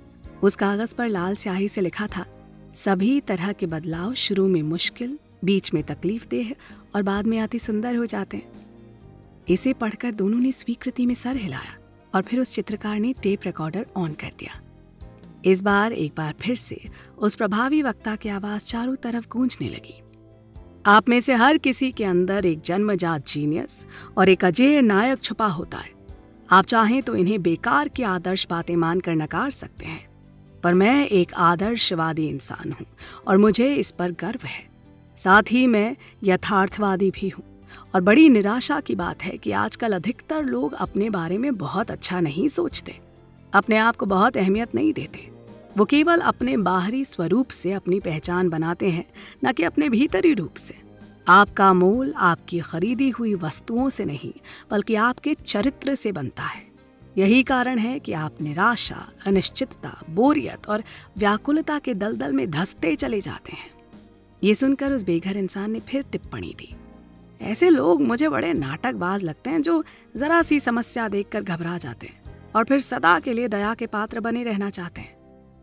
[SPEAKER 1] उस कागज पर लाल स्याही से लिखा था, सभी तरह के बदलाव शुरू में मुश्किल, बीच में तकलीफ देह और बाद में अति सुंदर हो जाते हैं। इसे पढ़कर दोनों ने स्वीकृति में सर हिलाया और फिर उस चित्रकार ने टेप रिकॉर्डर ऑन कर दिया। इस बार एक बार फिर से उस प्रभावी वक्ता की आवाज चारों तरफ गूंजने लगी। आप में से हर किसी के अंदर एक जन्मजात जीनियस और एक अजेय नायक छुपा होता है। आप चाहें तो इन्हें बेकार की आदर्श बातें मानकर नकार सकते हैं, पर मैं एक आदर्शवादी इंसान हूं और मुझे इस पर गर्व है। साथ ही मैं यथार्थवादी भी हूं और बड़ी निराशा की बात है कि आजकल अधिकतर लोग अपने बारे में बहुत अच्छा नहीं सोचते, अपने आप को बहुत अहमियत नहीं देते। वो केवल अपने बाहरी स्वरूप से अपनी पहचान बनाते हैं, न कि अपने भीतरी रूप से। आपका मोल आपकी खरीदी हुई वस्तुओं से नहीं बल्कि आपके चरित्र से बनता है। यही कारण है कि आप निराशा, अनिश्चितता, बोरियत और व्याकुलता के दलदल में धंसते चले जाते हैं। ये सुनकर उस बेघर इंसान ने फिर टिप्पणी दी, ऐसे लोग मुझे बड़े नाटकबाज लगते हैं जो जरा सी समस्या देखकर घबरा जाते हैं और फिर सदा के लिए दया के पात्र बने रहना चाहते हैं।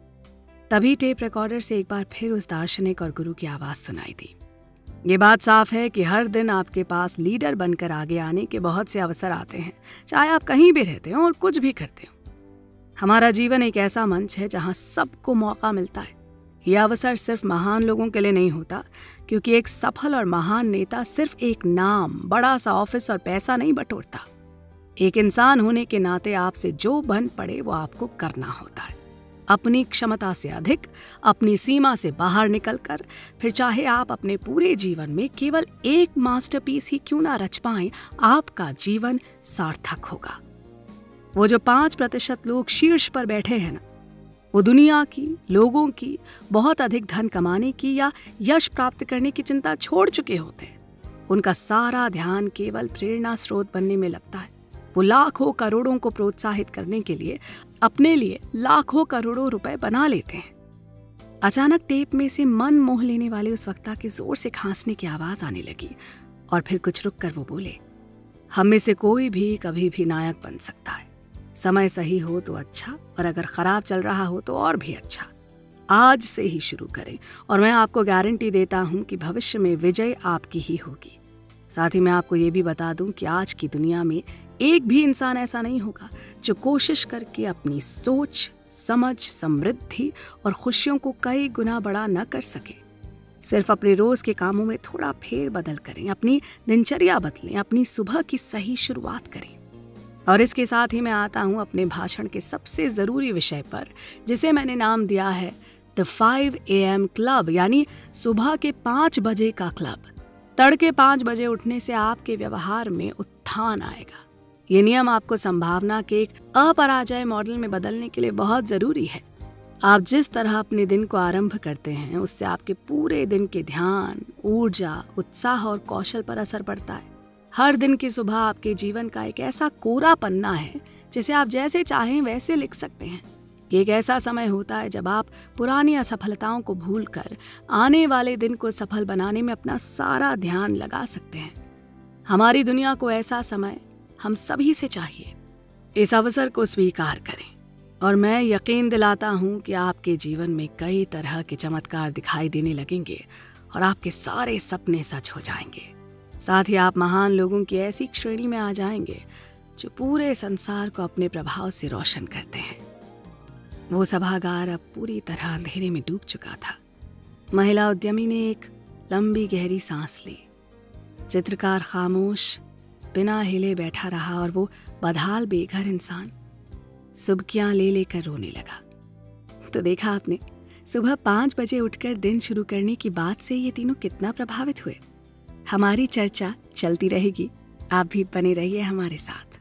[SPEAKER 1] तभी टेप रिकॉर्डर से एक बार फिर उस दार्शनिक और गुरु की आवाज सुनाई दी, ये बात साफ है कि हर दिन आपके पास लीडर बनकर आगे आने के बहुत से अवसर आते हैं, चाहे आप कहीं भी रहते हो और कुछ भी करते हो। हमारा जीवन एक ऐसा मंच है जहां सबको मौका मिलता है। यह अवसर सिर्फ महान लोगों के लिए नहीं होता, क्योंकि एक सफल और महान नेता सिर्फ एक नाम, बड़ा सा ऑफिस और पैसा नहीं बटोरता। एक इंसान होने के नाते आपसे जो बन पड़े वो आपको करना होता है, अपनी क्षमता से अधिक, अपनी सीमा से बाहर निकलकर। फिर चाहे आप अपने पूरे जीवन में केवल एक मास्टरपीस ही क्यों ना रच पाएं, आपका जीवन सार्थक होगा। वो जो पांच प्रतिशत लोग शीर्ष पर बैठे हैं ना, वो दुनिया की, लोगों की, बहुत अधिक धन कमाने की या यश प्राप्त करने की चिंता छोड़ चुके होते हैं। उनका सारा ध्यान केवल प्रेरणा स्रोत बनने में लगता है। वो लाखों करोड़ों को प्रोत्साहित करने के लिए अपने लिए लाखों करोड़ों रुपए बना लेते हैं। अचानक टेप में से मन मोह लेने वाले उस वक्ता के जोर से खांसने की आवाज आने लगी और फिर कुछ रुक कर वो बोले, हम में से कोई भी कभी भी नायक बन सकता है। समय सही हो तो अच्छा, और अगर खराब चल रहा हो तो और भी अच्छा। आज से ही शुरू करें और मैं आपको गारंटी देता हूं कि भविष्य में विजय आपकी ही होगी। साथ ही मैं आपको ये भी बता दूं कि आज की दुनिया में एक भी इंसान ऐसा नहीं होगा जो कोशिश करके अपनी सोच, समझ, समृद्धि और खुशियों को कई गुना बड़ा न कर सके। सिर्फ अपने रोज के कामों में थोड़ा फेर बदल करें, अपनी दिनचर्या बदलें, अपनी सुबह की सही शुरुआत करें। और इसके साथ ही मैं आता हूँ अपने भाषण के सबसे ज़रूरी विषय पर, जिसे मैंने नाम दिया है the five A M club, यानी सुबह के पाँच बजे का क्लब। तड़के पाँच बजे उठने से आपके व्यवहार में उत्थान आएगा। ये नियम आपको संभावना के एक अपराजय मॉडल में बदलने के लिए बहुत ज़रूरी है। आप जिस तरह अपने दिन को आरंभ करते हैं, उससे आपके पूरे दिन के ध्यान, ऊर्जा, उत्साह और कौशल पर असर पड़ता है। हर दिन की सुबह आपके जीवन का एक ऐसा कोरा पन्ना है जिसे आप जैसे चाहें वैसे लिख सकते हैं। ये एक ऐसा समय होता है जब आप पुरानी असफलताओं को भूलकर आने वाले दिन को सफल बनाने में अपना सारा ध्यान लगा सकते हैं। हमारी दुनिया को ऐसा समय हम सभी से चाहिए। इस अवसर को स्वीकार करें और मैं यकीन दिलाता हूँ कि आपके जीवन में कई तरह के चमत्कार दिखाई देने लगेंगे और आपके सारे सपने सच हो जाएंगे। साथ ही आप महान लोगों की ऐसी श्रेणी में आ जाएंगे जो पूरे संसार को अपने प्रभाव से रोशन करते हैं। वो सभागार अब पूरी तरह अंधेरे में डूब चुका था। महिला उद्यमी ने एक लंबी गहरी सांस ली। चित्रकार खामोश बिना हिले बैठा रहा और वो बदहाल बेघर इंसान सुबकियां ले लेकर रोने लगा। तो देखा आपने, सुबह पाँच बजे उठकर दिन शुरू करने की बात से ये तीनों कितना प्रभावित हुए। हमारी चर्चा चलती रहेगी, आप भी बने रहिए हमारे साथ।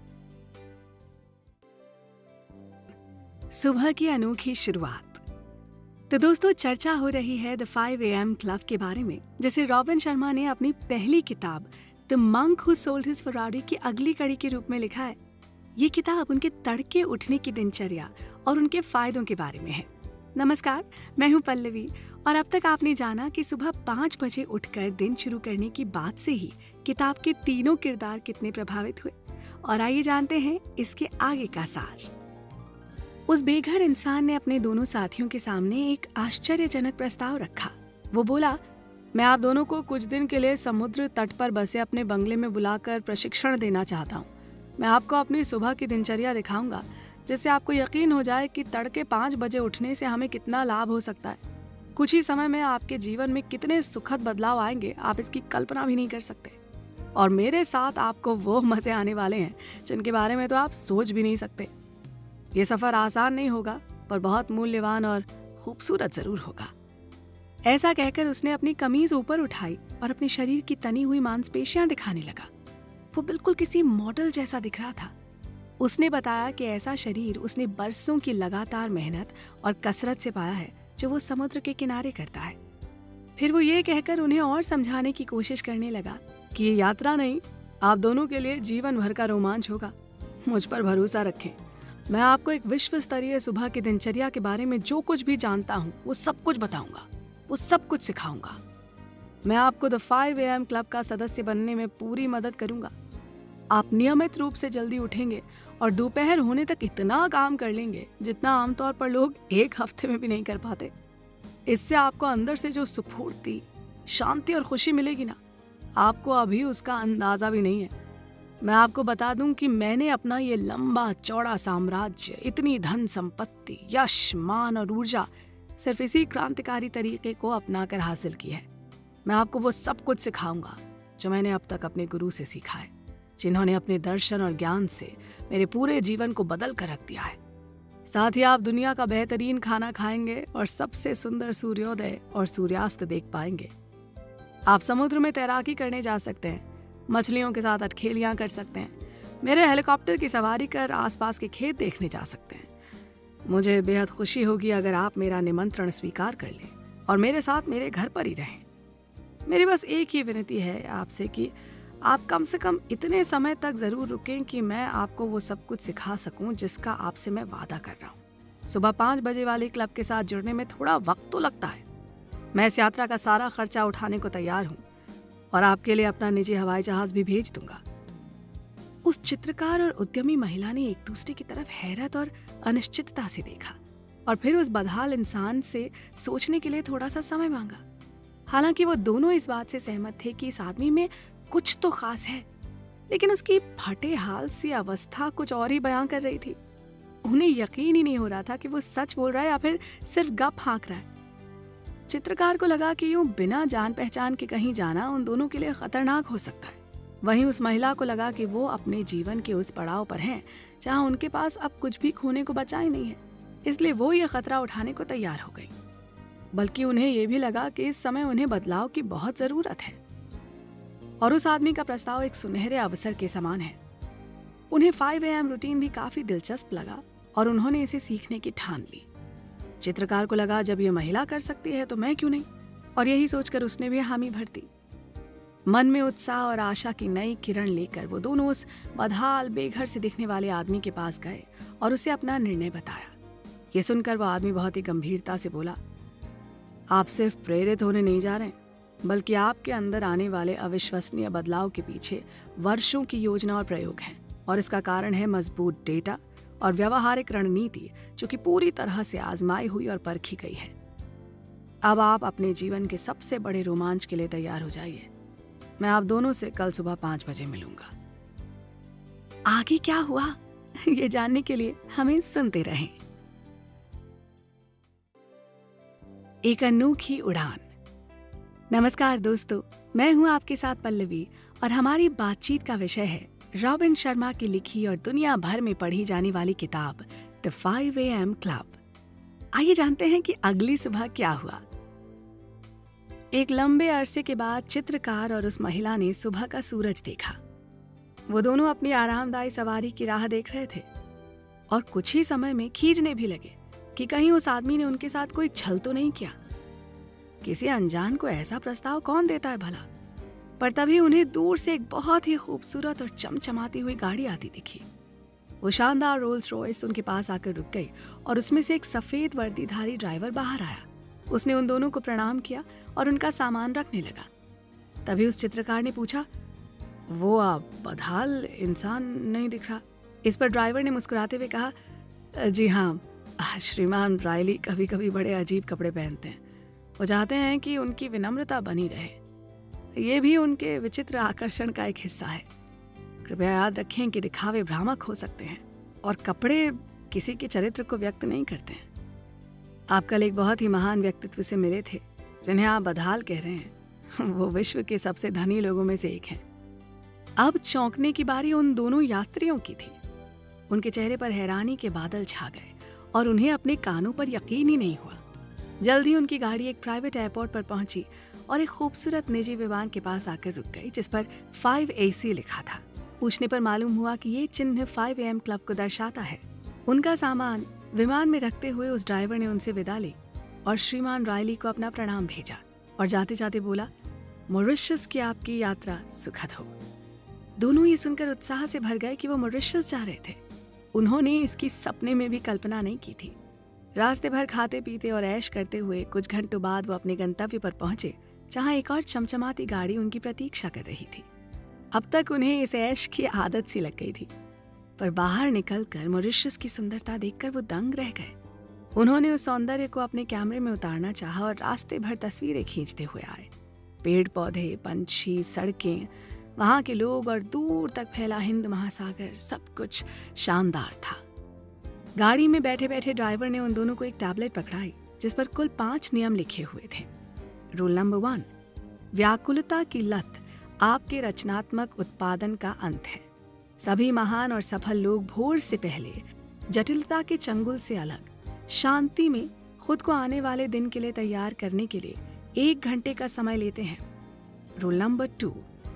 [SPEAKER 1] सुबह की अनोखी शुरुआत। तो दोस्तों, चर्चा हो रही है the five A M club के बारे में, जिसे रॉबिन शर्मा ने अपनी पहली किताब the monk who sold his Ferrari की अगली कड़ी के रूप में लिखा है। ये किताब उनके तड़के उठने की दिनचर्या और उनके फायदों के बारे में है। नमस्कार, मैं हूं पल्लवी और अब तक आपने जाना कि सुबह पाँच बजे उठकर दिन शुरू करने की बात से ही किताब के तीनों किरदार कितने प्रभावित हुए। और आइए जानते हैं इसके आगे का सार। उस बेघर इंसान ने अपने दोनों साथियों के सामने एक आश्चर्यजनक प्रस्ताव रखा। वो बोला, मैं आप दोनों को कुछ दिन के लिए समुद्र तट पर बसे अपने बंगले में बुलाकर प्रशिक्षण देना चाहता हूँ। मैं आपको अपनी सुबह की दिनचर्या दिखाऊंगा, जिससे आपको यकीन हो जाए कि तड़के पाँच बजे उठने से हमें कितना लाभ हो सकता है। कुछ ही समय में आपके जीवन में कितने सुखद बदलाव आएंगे, आप इसकी कल्पना भी नहीं कर सकते। और मेरे साथ आपको वो मजे आने वाले हैं जिनके बारे में तो आप सोच भी नहीं सकते। ये सफर आसान नहीं होगा, पर बहुत मूल्यवान और खूबसूरत जरूर होगा। ऐसा कहकर उसने अपनी कमीज ऊपर उठाई और अपने शरीर की तनी हुई मांसपेशियां दिखाने लगा। वो बिल्कुल किसी मॉडल जैसा दिख रहा था। उसने बताया कि ऐसा शरीर उसने बरसों की लगातार मेहनत और कसरत से पाया है, जो वो समुद्र के किनारे करता है। फिर वो ये कहकर उन्हें और समझाने की कोशिश करने लगा कि ये यात्रा नहीं, आप दोनों के लिए जीवन भर का रोमांच होगा। मुझ पर भरोसा रखें, मैं आपको एक विश्व स्तरीय सुबह की दिनचर्या के बारे में जो कुछ भी जानता हूँ वो सब कुछ बताऊंगा, वो सब कुछ सिखाऊंगा। मैं आपको the five A M club का सदस्य बनने में पूरी मदद करूंगा। आप नियमित रूप से जल्दी उठेंगे और दोपहर होने तक इतना काम कर लेंगे जितना आमतौर पर लोग एक हफ्ते में भी नहीं कर पाते। इससे आपको अंदर से जो स्फूर्ति, शांति और खुशी मिलेगी ना, आपको अभी उसका अंदाजा भी नहीं है। मैं आपको बता दूं कि मैंने अपना ये लंबा चौड़ा साम्राज्य, इतनी धन संपत्ति, यश, मान और ऊर्जा सिर्फ इसी क्रांतिकारी तरीके को अपनाकर हासिल की है। मैं आपको वो सब कुछ सिखाऊंगा जो मैंने अब तक अपने गुरु से सीखा है, जिन्होंने अपने दर्शन और ज्ञान से मेरे पूरे जीवन को बदल कर रख दिया है। साथ ही आप दुनिया का बेहतरीन खाना खाएंगे और सबसे सुंदर सूर्योदय और सूर्यास्त देख पाएंगे। आप समुद्र में तैराकी करने जा सकते हैं, मछलियों के साथ अटखेलियां कर सकते हैं, मेरे हेलीकॉप्टर की सवारी कर आसपास के खेत देखने जा सकते हैं। मुझे बेहद खुशी होगी अगर आप मेरा निमंत्रण स्वीकार कर लें और मेरे साथ मेरे घर पर ही रहें। मेरी बस एक ही विनती है आपसे कि आप कम से कम इतने समय तक जरूर रुकें कि मैं आपको वो सब कुछ सिखा सकूं जिसका आपसे मैं वादा कर रहा हूँ। सुबह पाँच बजे वाले क्लब के साथ जुड़ने में थोड़ा वक्त तो लगता है। मैं इस यात्रा का सारा खर्चा उठाने को तैयार हूँ और आपके लिए अपना निजी हवाई जहाज भी भेज दूंगा। उस चित्रकार और उद्यमी महिला ने एक दूसरे की तरफ हैरत और अनिश्चितता से देखा और फिर उस बदहाल इंसान से सोचने के लिए थोड़ा सा समय मांगा। हालांकि वो दोनों इस बात से सहमत थे कि इस आदमी में कुछ तो खास है, लेकिन उसकी फटे हाल सी अवस्था कुछ और ही बयां कर रही थी। उन्हें यकीन ही नहीं हो रहा था कि वो सच बोल रहा है या फिर सिर्फ गप हाँक रहा है। चित्रकार को लगा कि यूं बिना जान पहचान के कहीं जाना उन दोनों के लिए खतरनाक हो सकता है। वहीं उस महिला को लगा कि वो अपने जीवन के उस पड़ाव पर हैं जहां उनके पास अब कुछ भी खोने को बचा ही नहीं है, इसलिए वो ये खतरा उठाने को तैयार हो गई। बल्कि उन्हें ये भी लगा कि इस समय उन्हें बदलाव की बहुत जरूरत है। और उस आदमी का प्रस्ताव एक सुनहरे अवसर के समान है। उन्हें फाइव ए एम रूटीन भी काफी दिलचस्प लगा और उन्होंने इसे सीखने की ठान ली। चित्रकार को लगा जब ये महिला कर सकती है तो मैं क्यों नहीं, और यही सोचकर उसने भी हामी भर दी। मन में उत्साह और आशा की नई किरण लेकर वो दोनों उस बदहाल बेघर से दिखने वाले आदमी के पास गए और उसे अपना निर्णय बताया। ये सुनकर वो आदमी बहुत ही गंभीरता से बोला, आप सिर्फ प्रेरित होने नहीं जा रहे, बल्कि आपके अंदर आने वाले अविश्वसनीय बदलाव के पीछे वर्षों की योजना और प्रयोग हैं, और इसका कारण है मजबूत डेटा और व्यावहारिक रणनीति जो कि पूरी तरह से आजमाई हुई और परखी गई है। अब आप अपने जीवन के सबसे बड़े रोमांच के लिए तैयार हो जाइए। मैं आप दोनों से कल सुबह पांच बजे मिलूंगा। आगे क्या हुआ ये जानने के लिए हमें सुनते रहें। एक अनोखी उड़ान। नमस्कार दोस्तों, मैं हूं आपके साथ पल्लवी और हमारी बातचीत का विषय है रॉबिन शर्मा की लिखी और दुनिया भर में पढ़ी जाने वाली किताब the five A M club. आइए जानते हैं कि अगली सुबह क्या हुआ। एक लंबे अरसे के बाद चित्रकार और उस महिला ने सुबह का सूरज देखा। वो दोनों अपनी आरामदायी सवारी की राह देख रहे थे और कुछ ही समय में खींचने भी लगे कि कहीं उस आदमी ने उनके साथ कोई छल तो नहीं किया। किसी अनजान को ऐसा प्रस्ताव कौन देता है भला। पर तभी उन्हें दूर से एक बहुत ही खूबसूरत और चमचमाती हुई गाड़ी आती दिखी। वो शानदार रोल्स रॉयस उनके पास आकर रुक गई और उसमें से एक सफेद वर्दीधारी ड्राइवर बाहर आया। उसने उन दोनों को प्रणाम किया और उनका सामान रखने लगा। तभी उस चित्रकार ने पूछा, वो आप बदहाल इंसान नहीं दिख रहा। इस पर ड्राइवर ने मुस्कुराते हुए कहा, जी हाँ, श्रीमान रायली कभी कभी बड़े अजीब कपड़े पहनते हैं। वो चाहते हैं कि उनकी विनम्रता बनी रहे। ये भी उनके विचित्र आकर्षण का एक हिस्सा है। कृपया याद रखें कि दिखावे भ्रामक हो सकते हैं और कपड़े किसी के चरित्र को व्यक्त नहीं करते हैं। आप कल एक बहुत ही महान व्यक्तित्व से मिले थे जिन्हें आप बदहाल कह रहे हैं। वो विश्व के सबसे धनी लोगों में से एक हैं। अब चौंकने की बारी उन दोनों यात्रियों की थी। उनके चेहरे पर हैरानी के बादल छा गए और उन्हें अपने कानों पर यकीन ही नहीं हुआ। जल्द ही उनकी गाड़ी एक प्राइवेट एयरपोर्ट पर पहुंची और एक खूबसूरत निजी विमान के पास आकर रुक गई जिस पर फाइव ए सी लिखा था। पूछने पर मालूम हुआ कि ये चिन्ह फाइव ए एम क्लब को दर्शाता है। उनका सामान विमान में रखते हुए उस ड्राइवर ने उनसे विदा ली और श्रीमान रायली को अपना प्रणाम भेजा और जाते जाते बोला, मॉरिशस की आपकी यात्रा सुखद हो। दोनों ये सुनकर उत्साह से भर गए कि वो मॉरिशस जा रहे थे। उन्होंने इसकी सपने में भी कल्पना नहीं की थी। रास्ते भर खाते पीते और ऐश करते हुए कुछ घंटों बाद वो अपने गंतव्य पर पहुंचे जहां एक और चमचमाती गाड़ी उनकी प्रतीक्षा कर रही थी। अब तक उन्हें इस ऐश की आदत सी लग गई थी, पर बाहर निकलकर मॉरिशस की सुंदरता देखकर वो दंग रह गए। उन्होंने उस सौंदर्य को अपने कैमरे में उतारना चाहा और रास्ते भर तस्वीरें खींचते हुए आए। पेड़ पौधे, पंछी, सड़कें, वहां के लोग और दूर तक फैला हिंद महासागर, सब कुछ शानदार था। गाड़ी में बैठे बैठे ड्राइवर ने उन दोनों को एक टैबलेट पकड़ाई जिस पर कुल पांच नियम लिखे हुए थे। रूल नंबर वन, व्याकुलता की लत आपके रचनात्मक उत्पादन का अंत है। सभी महान और सफल लोग भोर से पहले जटिलता के चंगुल से अलग शांति में खुद को आने वाले दिन के लिए तैयार करने के लिए एक घंटे का समय लेते हैं। रूल नंबर टू,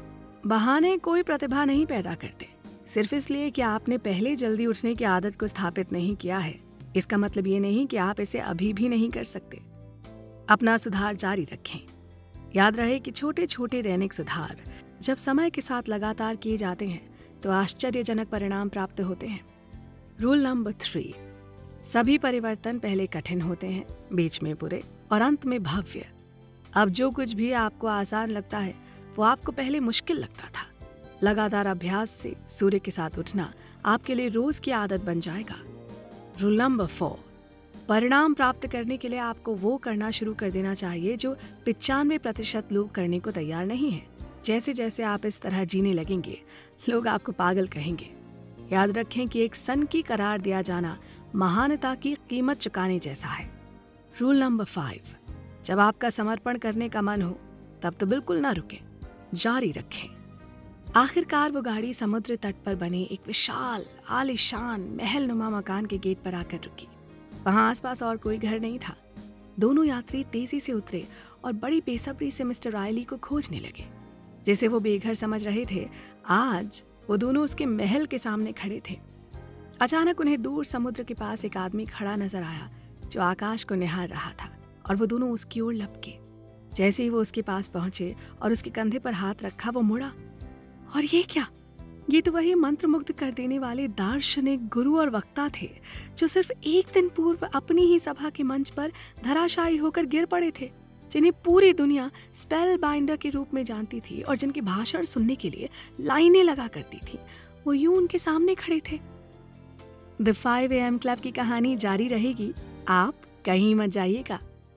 [SPEAKER 1] बहाने कोई प्रतिभा नहीं पैदा करते। सिर्फ इसलिए कि आपने पहले जल्दी उठने की आदत को स्थापित नहीं किया है, इसका मतलब ये नहीं कि आप इसे अभी भी नहीं कर सकते। अपना सुधार जारी रखें। याद रहे कि छोटे छोटे दैनिक सुधार जब समय के साथ लगातार किए जाते हैं तो आश्चर्यजनक परिणाम प्राप्त होते हैं। रूल नंबर थ्री, सभी परिवर्तन पहले कठिन होते हैं, बीच में बुरे और अंत में भव्य। अब जो कुछ भी आपको आसान लगता है वो आपको पहले मुश्किल लगता था। लगातार अभ्यास से सूर्य के साथ उठना आपके लिए रोज की आदत बन जाएगा। रूल नंबर फोर, परिणाम प्राप्त करने के लिए आपको वो करना शुरू कर देना चाहिए जो पिचानवे प्रतिशत लोग करने को तैयार नहीं है। जैसे जैसे आप इस तरह जीने लगेंगे लोग आपको पागल कहेंगे। याद रखें कि एक सन की करार दिया जाना महानता की कीमत चुकाने जैसा है। रूल नंबर फाइव, जब आपका समर्पण करने का मन हो तब तो बिल्कुल ना रुकें, जारी रखें। आखिरकार वो गाड़ी समुद्र तट पर बने एक विशाल आलीशान महल नुमा मकान के गेट पर आकर रुकी। वहां आसपास और कोई घर नहीं था। दोनों यात्री तेजी से उतरे और बड़ी बेसब्री से मिस्टर रायली को खोजने लगे। जैसे वो बेघर समझ रहे थे, आज वो दोनों उसके महल के सामने खड़े थे। अचानक उन्हें दूर समुद्र के पास एक आदमी खड़ा नजर आया जो आकाश को निहार रहा था, और वो दोनों उसकी ओर लपके। जैसे ही वो उसके पास पहुंचे और उसके कंधे पर हाथ रखा, वो मुड़ा। और ये क्या? ये तो वही मंत्रमुग्ध कर देने वाले दार्शनिक, गुरु और वक्ता थे जो सिर्फ एक दिन पूर्व अपनी ही सभा के मंच पर धराशायी होकर गिर पड़े थे, जिन्हें पूरी दुनिया स्पेल बाइंडर के रूप में जानती थी और जिनके भाषण सुनने के लिए लाइनें लगा करती थी। वो यूं उनके सामने खड़े थे। The five A M club की कहानी जारी रहेगी, आप कहीं मत जाइएगा।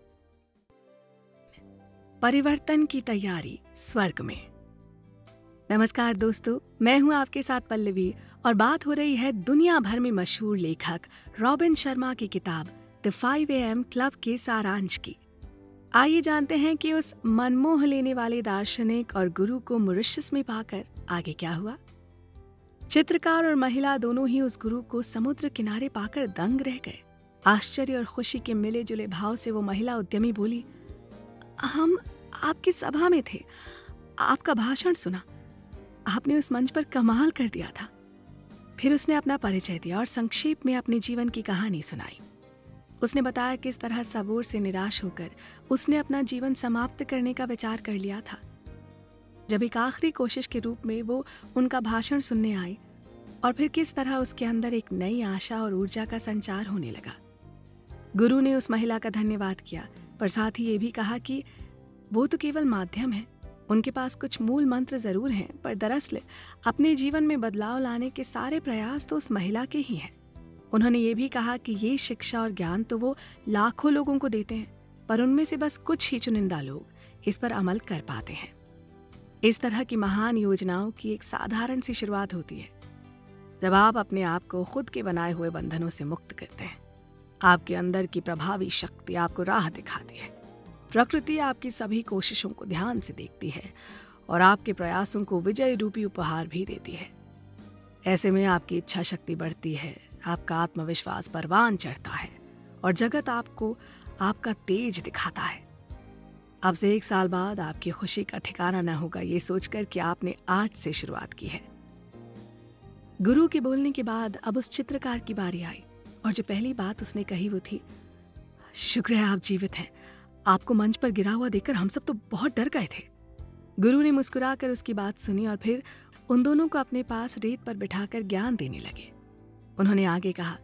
[SPEAKER 1] परिवर्तन की तैयारी स्वर्ग में। नमस्कार दोस्तों, मैं हूं आपके साथ पल्लवी और बात हो रही है दुनिया भर में मशहूर लेखक रॉबिन शर्मा की किताब the five A M club के सारांश की। आइए जानते हैं कि उस मनमोह लेने वाले दार्शनिक और गुरु को मॉरिशस में पाकर आगे क्या हुआ। चित्रकार और महिला दोनों ही उस गुरु को समुद्र किनारे पाकर दंग रह गए। आश्चर्य और खुशी के मिले जुले भाव से वो महिला उद्यमी बोली, हम आपकी सभा में थे, आपका भाषण सुना, आपने उस मंच पर कमाल कर दिया था। फिर उसने अपना परिचय दिया और संक्षेप में अपने जीवन की कहानी सुनाई। उसने बताया किस तरह सबूर से निराश होकर उसने अपना जीवन समाप्त करने का विचार कर लिया था। जब एक आखिरी कोशिश के रूप में वो उनका भाषण सुनने आई, और फिर किस तरह उसके अंदर एक नई आशा और ऊर्जा का संचार होने लगा। गुरु ने उस महिला का धन्यवाद किया, पर साथ ही ये भी कहा कि वो तो केवल माध्यम है, उनके पास कुछ मूल मंत्र जरूर हैं, पर दरअसल अपने जीवन में बदलाव लाने के सारे प्रयास तो उस महिला के ही हैं। उन्होंने ये भी कहा कि ये शिक्षा और ज्ञान तो वो लाखों लोगों को देते हैं, पर उनमें से बस कुछ ही चुनिंदा लोग इस पर अमल कर पाते हैं। इस तरह की महान योजनाओं की एक साधारण सी शुरुआत होती है जब आप अपने आप को खुद के बनाए हुए बंधनों से मुक्त करते हैं। आपके अंदर की प्रभावी शक्ति आपको राह दिखाती है। प्रकृति आपकी सभी कोशिशों को ध्यान से देखती है और आपके प्रयासों को विजय रूपी उपहार भी देती है। ऐसे में आपकी इच्छा शक्ति बढ़ती है, आपका आत्मविश्वास परवान चढ़ता है और जगत आपको आपका तेज दिखाता है। अब से एक साल बाद आपकी खुशी का ठिकाना न होगा, ये सोचकर कि आपने आज से शुरुआत की है। गुरु के बोलने के बाद अब उस चित्रकार की बारी आई, और जो पहली बात उसने कही वो थी, शुक्र है आप जीवित हैं। आपको मंच पर गिरा हुआ देखकर हम सब तो बहुत डर गए थे। गुरु ने मुस्कुराकर उसकी बात सुनी और फिर उन दोनों को अपने पास रेत पर बिठाकर ज्ञान देने लगे। उन्होंने आगे कहा,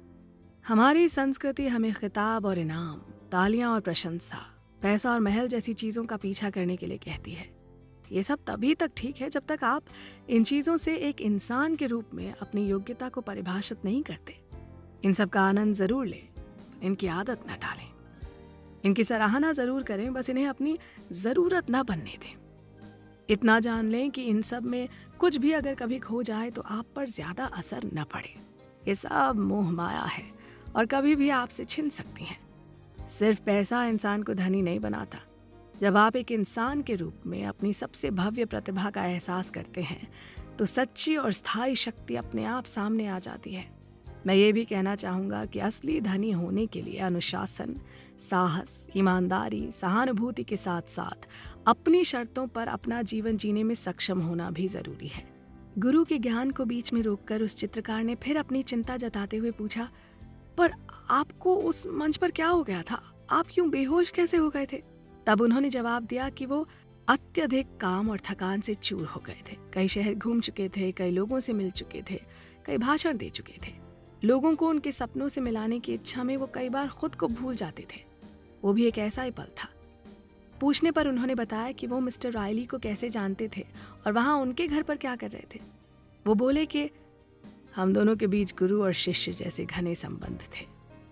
[SPEAKER 1] हमारी संस्कृति हमें खिताब और इनाम, तालियां और प्रशंसा, पैसा और महल जैसी चीजों का पीछा करने के लिए कहती है। ये सब तभी तक ठीक है जब तक आप इन चीजों से एक इंसान के रूप में अपनी योग्यता को परिभाषित नहीं करते। इन सब का आनंद जरूर लें, इनकी आदत न डालें, इनकी सराहना जरूर करें, बस इन्हें अपनी जरूरत न बनने दें। इतना जान लें कि इन सब में कुछ भी अगर कभी खो जाए तो आप पर ज्यादा असर न पड़े। ये सब मोह माया है और कभी भी आपसे छिन सकती हैं। सिर्फ पैसा इंसान को धनी नहीं बनाता। जब आप एक इंसान के रूप में अपनी सबसे भव्य प्रतिभा का एहसास करते हैं तो सच्ची और स्थायी शक्ति अपने आप सामने आ जाती है। मैं ये भी कहना चाहूँगा कि असली धनी होने के लिए अनुशासन, साहस, ईमानदारी, सहानुभूति के साथ साथ अपनी शर्तों पर अपना जीवन जीने में सक्षम होना भी जरूरी है। गुरु के ज्ञान को बीच में रोककर उस चित्रकार ने फिर अपनी चिंता जताते हुए पूछा, पर आपको उस मंच पर क्या हो गया था? आप यूं बेहोश कैसे हो गए थे? तब उन्होंने जवाब दिया कि वो अत्यधिक काम और थकान से चूर हो गए थे। कई शहर घूम चुके थे, कई लोगों से मिल चुके थे, कई भाषण दे चुके थे। लोगों को उनके सपनों से मिलाने की इच्छा में वो कई बार खुद को भूल जाते थे। वो भी एक ऐसा ही पल था। पूछने पर उन्होंने बताया कि वो मिस्टर रायली को कैसे जानते थे और वहाँ उनके घर पर क्या कर रहे थे। वो बोले कि हम दोनों के बीच गुरु और शिष्य जैसे घने संबंध थे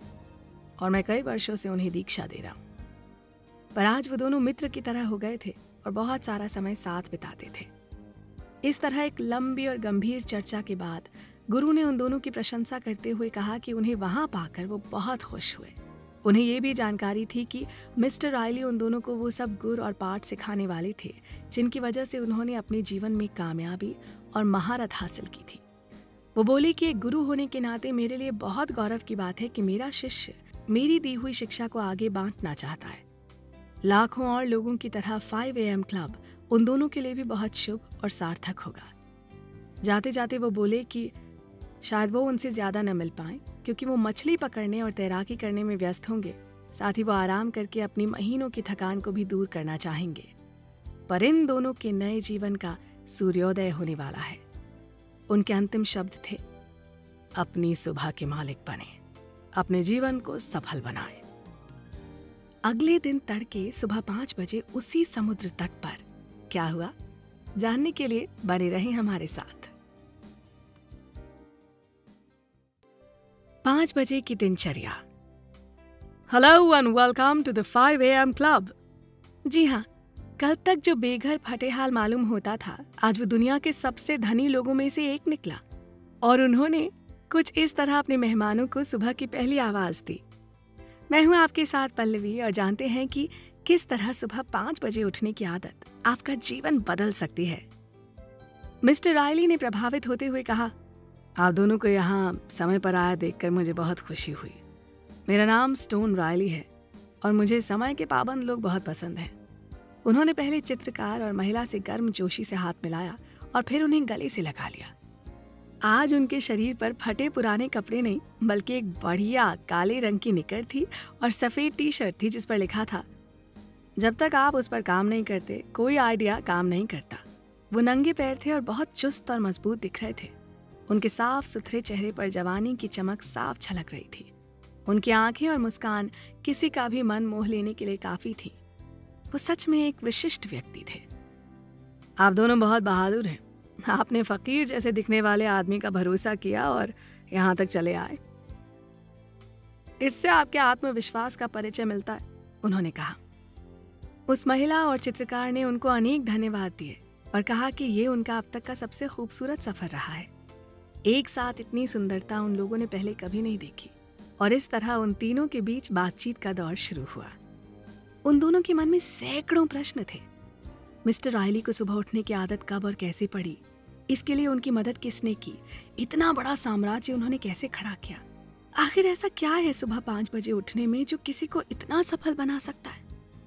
[SPEAKER 1] और मैं कई वर्षों से उन्हें दीक्षा दे रहा हूँ। पर आज वो दोनों मित्र की तरह हो गए थे और बहुत सारा समय साथ बिताते थे। इस तरह एक लंबी और गंभीर चर्चा के बाद गुरु ने उन दोनों की प्रशंसा करते हुए कहा कि उन्हें वहां पाकर वो बहुत खुश हुए। उन्हें ये भी जानकारी थी कि मिस्टर रायली उन दोनों को वो सब गुर और पाठ सिखाने वाले थे जिनकी वजह से उन्होंने अपने जीवन में कामयाबी और महारत हासिल की थी। वो बोली कि एक गुरु होने के नाते मेरे लिए बहुत गौरव की बात है कि मेरा शिष्य मेरी दी हुई शिक्षा को आगे बांटना चाहता है। लाखों और लोगों की तरह फाइव ए एम क्लब उन दोनों के लिए भी बहुत शुभ और सार्थक होगा। जाते जाते वो बोले कि शायद वो उनसे ज़्यादा न मिल पाएं क्योंकि वो मछली पकड़ने और तैराकी करने में व्यस्त होंगे। साथ ही वो आराम करके अपनी महीनों की थकान को भी दूर करना चाहेंगे। पर इन दोनों के नए जीवन का सूर्योदय होने वाला है। उनके अंतिम शब्द थे, अपनी सुबह के मालिक बने, अपने जीवन को सफल बनाए। अगले दिन तड़के सुबह पाँच बजे उसी समुद्र तट पर क्या हुआ, जानने के लिए बने रहें हमारे साथ। पाँच बजे की दिनचर्या। Hello and welcome to the five A M club. जी हाँ, कल तक जो बेघर फटेहाल मालूम होता था, आज वो दुनिया के सबसे धनी लोगों में से एक निकला और उन्होंने कुछ इस तरह अपने मेहमानों को सुबह की पहली आवाज दी। मैं हूँ आपके साथ पल्लवी और जानते हैं कि किस तरह सुबह पाँच बजे उठने की आदत आपका जीवन बदल सकती है। मिस्टर रायली ने प्रभावित होते हुए कहा, आप दोनों को यहाँ समय पर आया देखकर मुझे बहुत खुशी हुई। मेरा नाम स्टोन रायली है और मुझे समय के पाबंद लोग बहुत पसंद हैं। उन्होंने पहले चित्रकार और महिला से गर्मजोशी से हाथ मिलाया और फिर उन्हें गले से लगा लिया। आज उनके शरीर पर फटे पुराने कपड़े नहीं बल्कि एक बढ़िया काले रंग की निकर थी और सफ़ेद टी शर्ट थी जिस पर लिखा था, जब तक आप उस पर काम नहीं करते कोई आइडिया काम नहीं करता। वो नंगे पैर थे और बहुत चुस्त और मजबूत दिख रहे थे। उनके साफ सुथरे चेहरे पर जवानी की चमक साफ झलक रही थी। उनकी आंखें और मुस्कान किसी का भी मन मोह लेने के लिए काफी थी। वो सच में एक विशिष्ट व्यक्ति थे। आप दोनों बहुत बहादुर हैं। आपने फकीर जैसे दिखने वाले आदमी का भरोसा किया और यहाँ तक चले आए। इससे आपके आत्मविश्वास का परिचय मिलता है, उन्होंने कहा। उस महिला और चित्रकार ने उनको अनेक धन्यवाद दिए और कहा कि ये उनका अब तक का सबसे खूबसूरत सफर रहा है। एक साथ इतनी सुंदरता उन लोगों ने पहले कभी नहीं देखी और इस तरह उन तीनों के बीच बातचीत का दौर शुरू हुआ। उन दोनों के मन में सैकड़ों प्रश्न थे। मिस्टर रायली को सुबह उठने की आदत कब और कैसे पड़ी, इसके लिए उनकी मदद किसने की, इतना बड़ा साम्राज्य उन्होंने कैसे खड़ा किया, आखिर ऐसा क्या है सुबह पाँच बजे उठने में जो किसी को इतना सफल बना सकता है।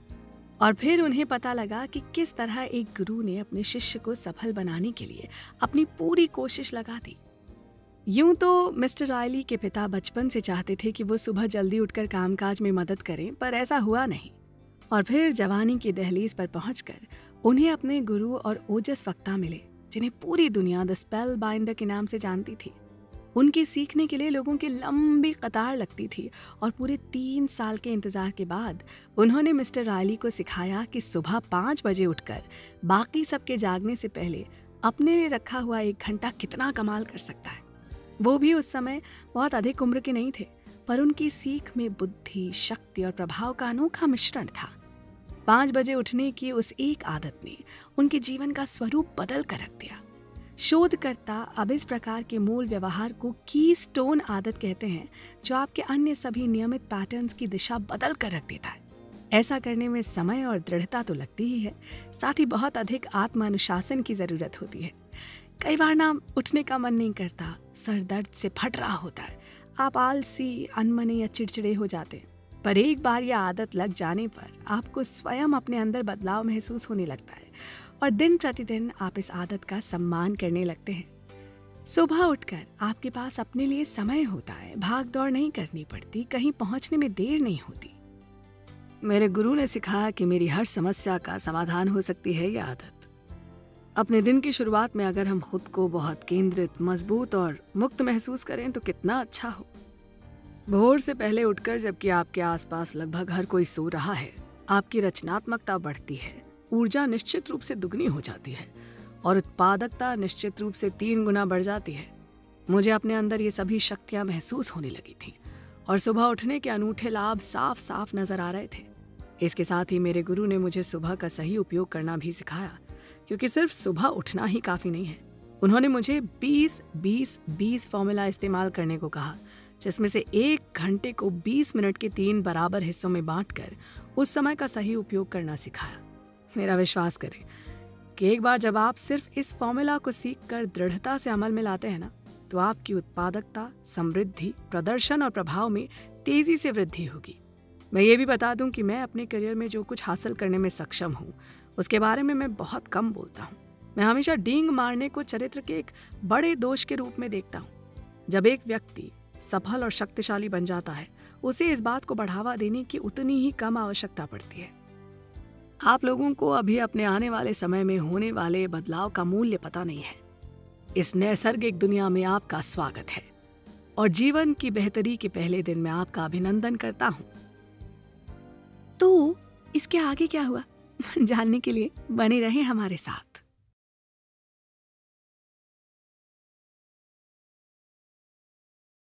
[SPEAKER 1] और फिर उन्हें पता लगा कि किस तरह एक गुरु ने अपने शिष्य को सफल बनाने के लिए अपनी पूरी कोशिश लगा दी। यूं तो मिस्टर रायली के पिता बचपन से चाहते थे कि वो सुबह जल्दी उठकर कामकाज में मदद करें, पर ऐसा हुआ नहीं। और फिर जवानी की दहलीज पर पहुंचकर उन्हें अपने गुरु और ओजस वक्ता मिले जिन्हें पूरी दुनिया द स्पेल बाइंडर के नाम से जानती थी। उनके सीखने के लिए लोगों की लंबी कतार लगती थी और पूरे तीन साल के इंतजार के बाद उन्होंने मिस्टर रायली को सिखाया कि सुबह पाँच बजे उठकर बाकी सबके जागने से पहले अपने लिए रखा हुआ एक घंटा कितना कमाल कर सकता है। वो भी उस समय बहुत अधिक उम्र के नहीं थे, पर उनकी सीख में बुद्धि, शक्ति और प्रभाव का अनोखा मिश्रण था। पाँच बजे उठने की उस एक आदत ने उनके जीवन का स्वरूप बदल कर रख दिया। शोधकर्ता अब इस प्रकार के मूल व्यवहार को कीस्टोन आदत कहते हैं, जो आपके अन्य सभी नियमित पैटर्न्स की दिशा बदल कर रख देता है। ऐसा करने में समय और दृढ़ता तो लगती ही है, साथ ही बहुत अधिक आत्म अनुशासन की जरूरत होती है। कई बार ना उठने का मन नहीं करता, सर दर्द से फट रहा होता है, आप आलसी, अनमने या चिड़चिड़े हो जाते हैं। पर एक बार यह आदत लग जाने पर आपको स्वयं अपने अंदर बदलाव महसूस होने लगता है और दिन प्रतिदिन आप इस आदत का सम्मान करने लगते हैं। सुबह उठकर आपके पास अपने लिए समय होता है, भाग दौड़ नहीं करनी पड़ती, कहीं पहुंचने में देर नहीं होती। मेरे गुरु ने सिखाया कि मेरी हर समस्या का समाधान हो सकती है यह आदत। अपने दिन की शुरुआत में अगर हम खुद को बहुत केंद्रित, मजबूत और मुक्त महसूस करें तो कितना अच्छा हो। भोर से पहले उठकर जबकि आपके आसपास लगभग हर कोई सो रहा है, आपकी रचनात्मकता बढ़ती है, ऊर्जा निश्चित रूप से दुगनी हो जाती है और उत्पादकता निश्चित रूप से तीन गुना बढ़ जाती है। मुझे अपने अंदर ये सभी शक्तियां महसूस होने लगी थी और सुबह उठने के अनूठे लाभ साफ साफ नजर आ रहे थे। इसके साथ ही मेरे गुरु ने मुझे सुबह का सही उपयोग करना भी सिखाया, क्योंकि सिर्फ सुबह उठना ही काफी नहीं है। उन्होंने मुझे बीस बीस बीस फॉर्मूला इस्तेमाल करने को कहा, जिसमें से एक घंटे को बीस मिनट के तीन बराबर हिस्सों में बांटकर उस समय का सही उपयोग करना सिखाया। मेरा विश्वास करें कि एक बार जब आप सिर्फ इस फॉर्मूला को सीखकर दृढ़ता से अमल में लाते हैं ना, तो आपकी उत्पादकता, समृद्धि, प्रदर्शन और प्रभाव में तेजी से वृद्धि होगी। मैं ये भी बता दूं कि मैं अपने करियर में जो कुछ हासिल करने में सक्षम हूँ उसके बारे में मैं बहुत कम बोलता हूँ। मैं हमेशा डींग मारने को चरित्र के एक बड़े दोष के रूप में देखता हूँ। जब एक व्यक्ति सफल और शक्तिशाली बन जाता है, उसे इस बात को बढ़ावा देने की उतनी ही कम आवश्यकता पड़ती है। आप लोगों को अभी अपने आने वाले समय में होने वाले बदलाव का मूल्य पता नहीं है। इस नैसर्गिक दुनिया में आपका स्वागत है और जीवन की बेहतरी के पहले दिन में आपका अभिनंदन करता हूँ। तो इसके आगे क्या हुआ जानने के लिए बने रहें हमारे साथ।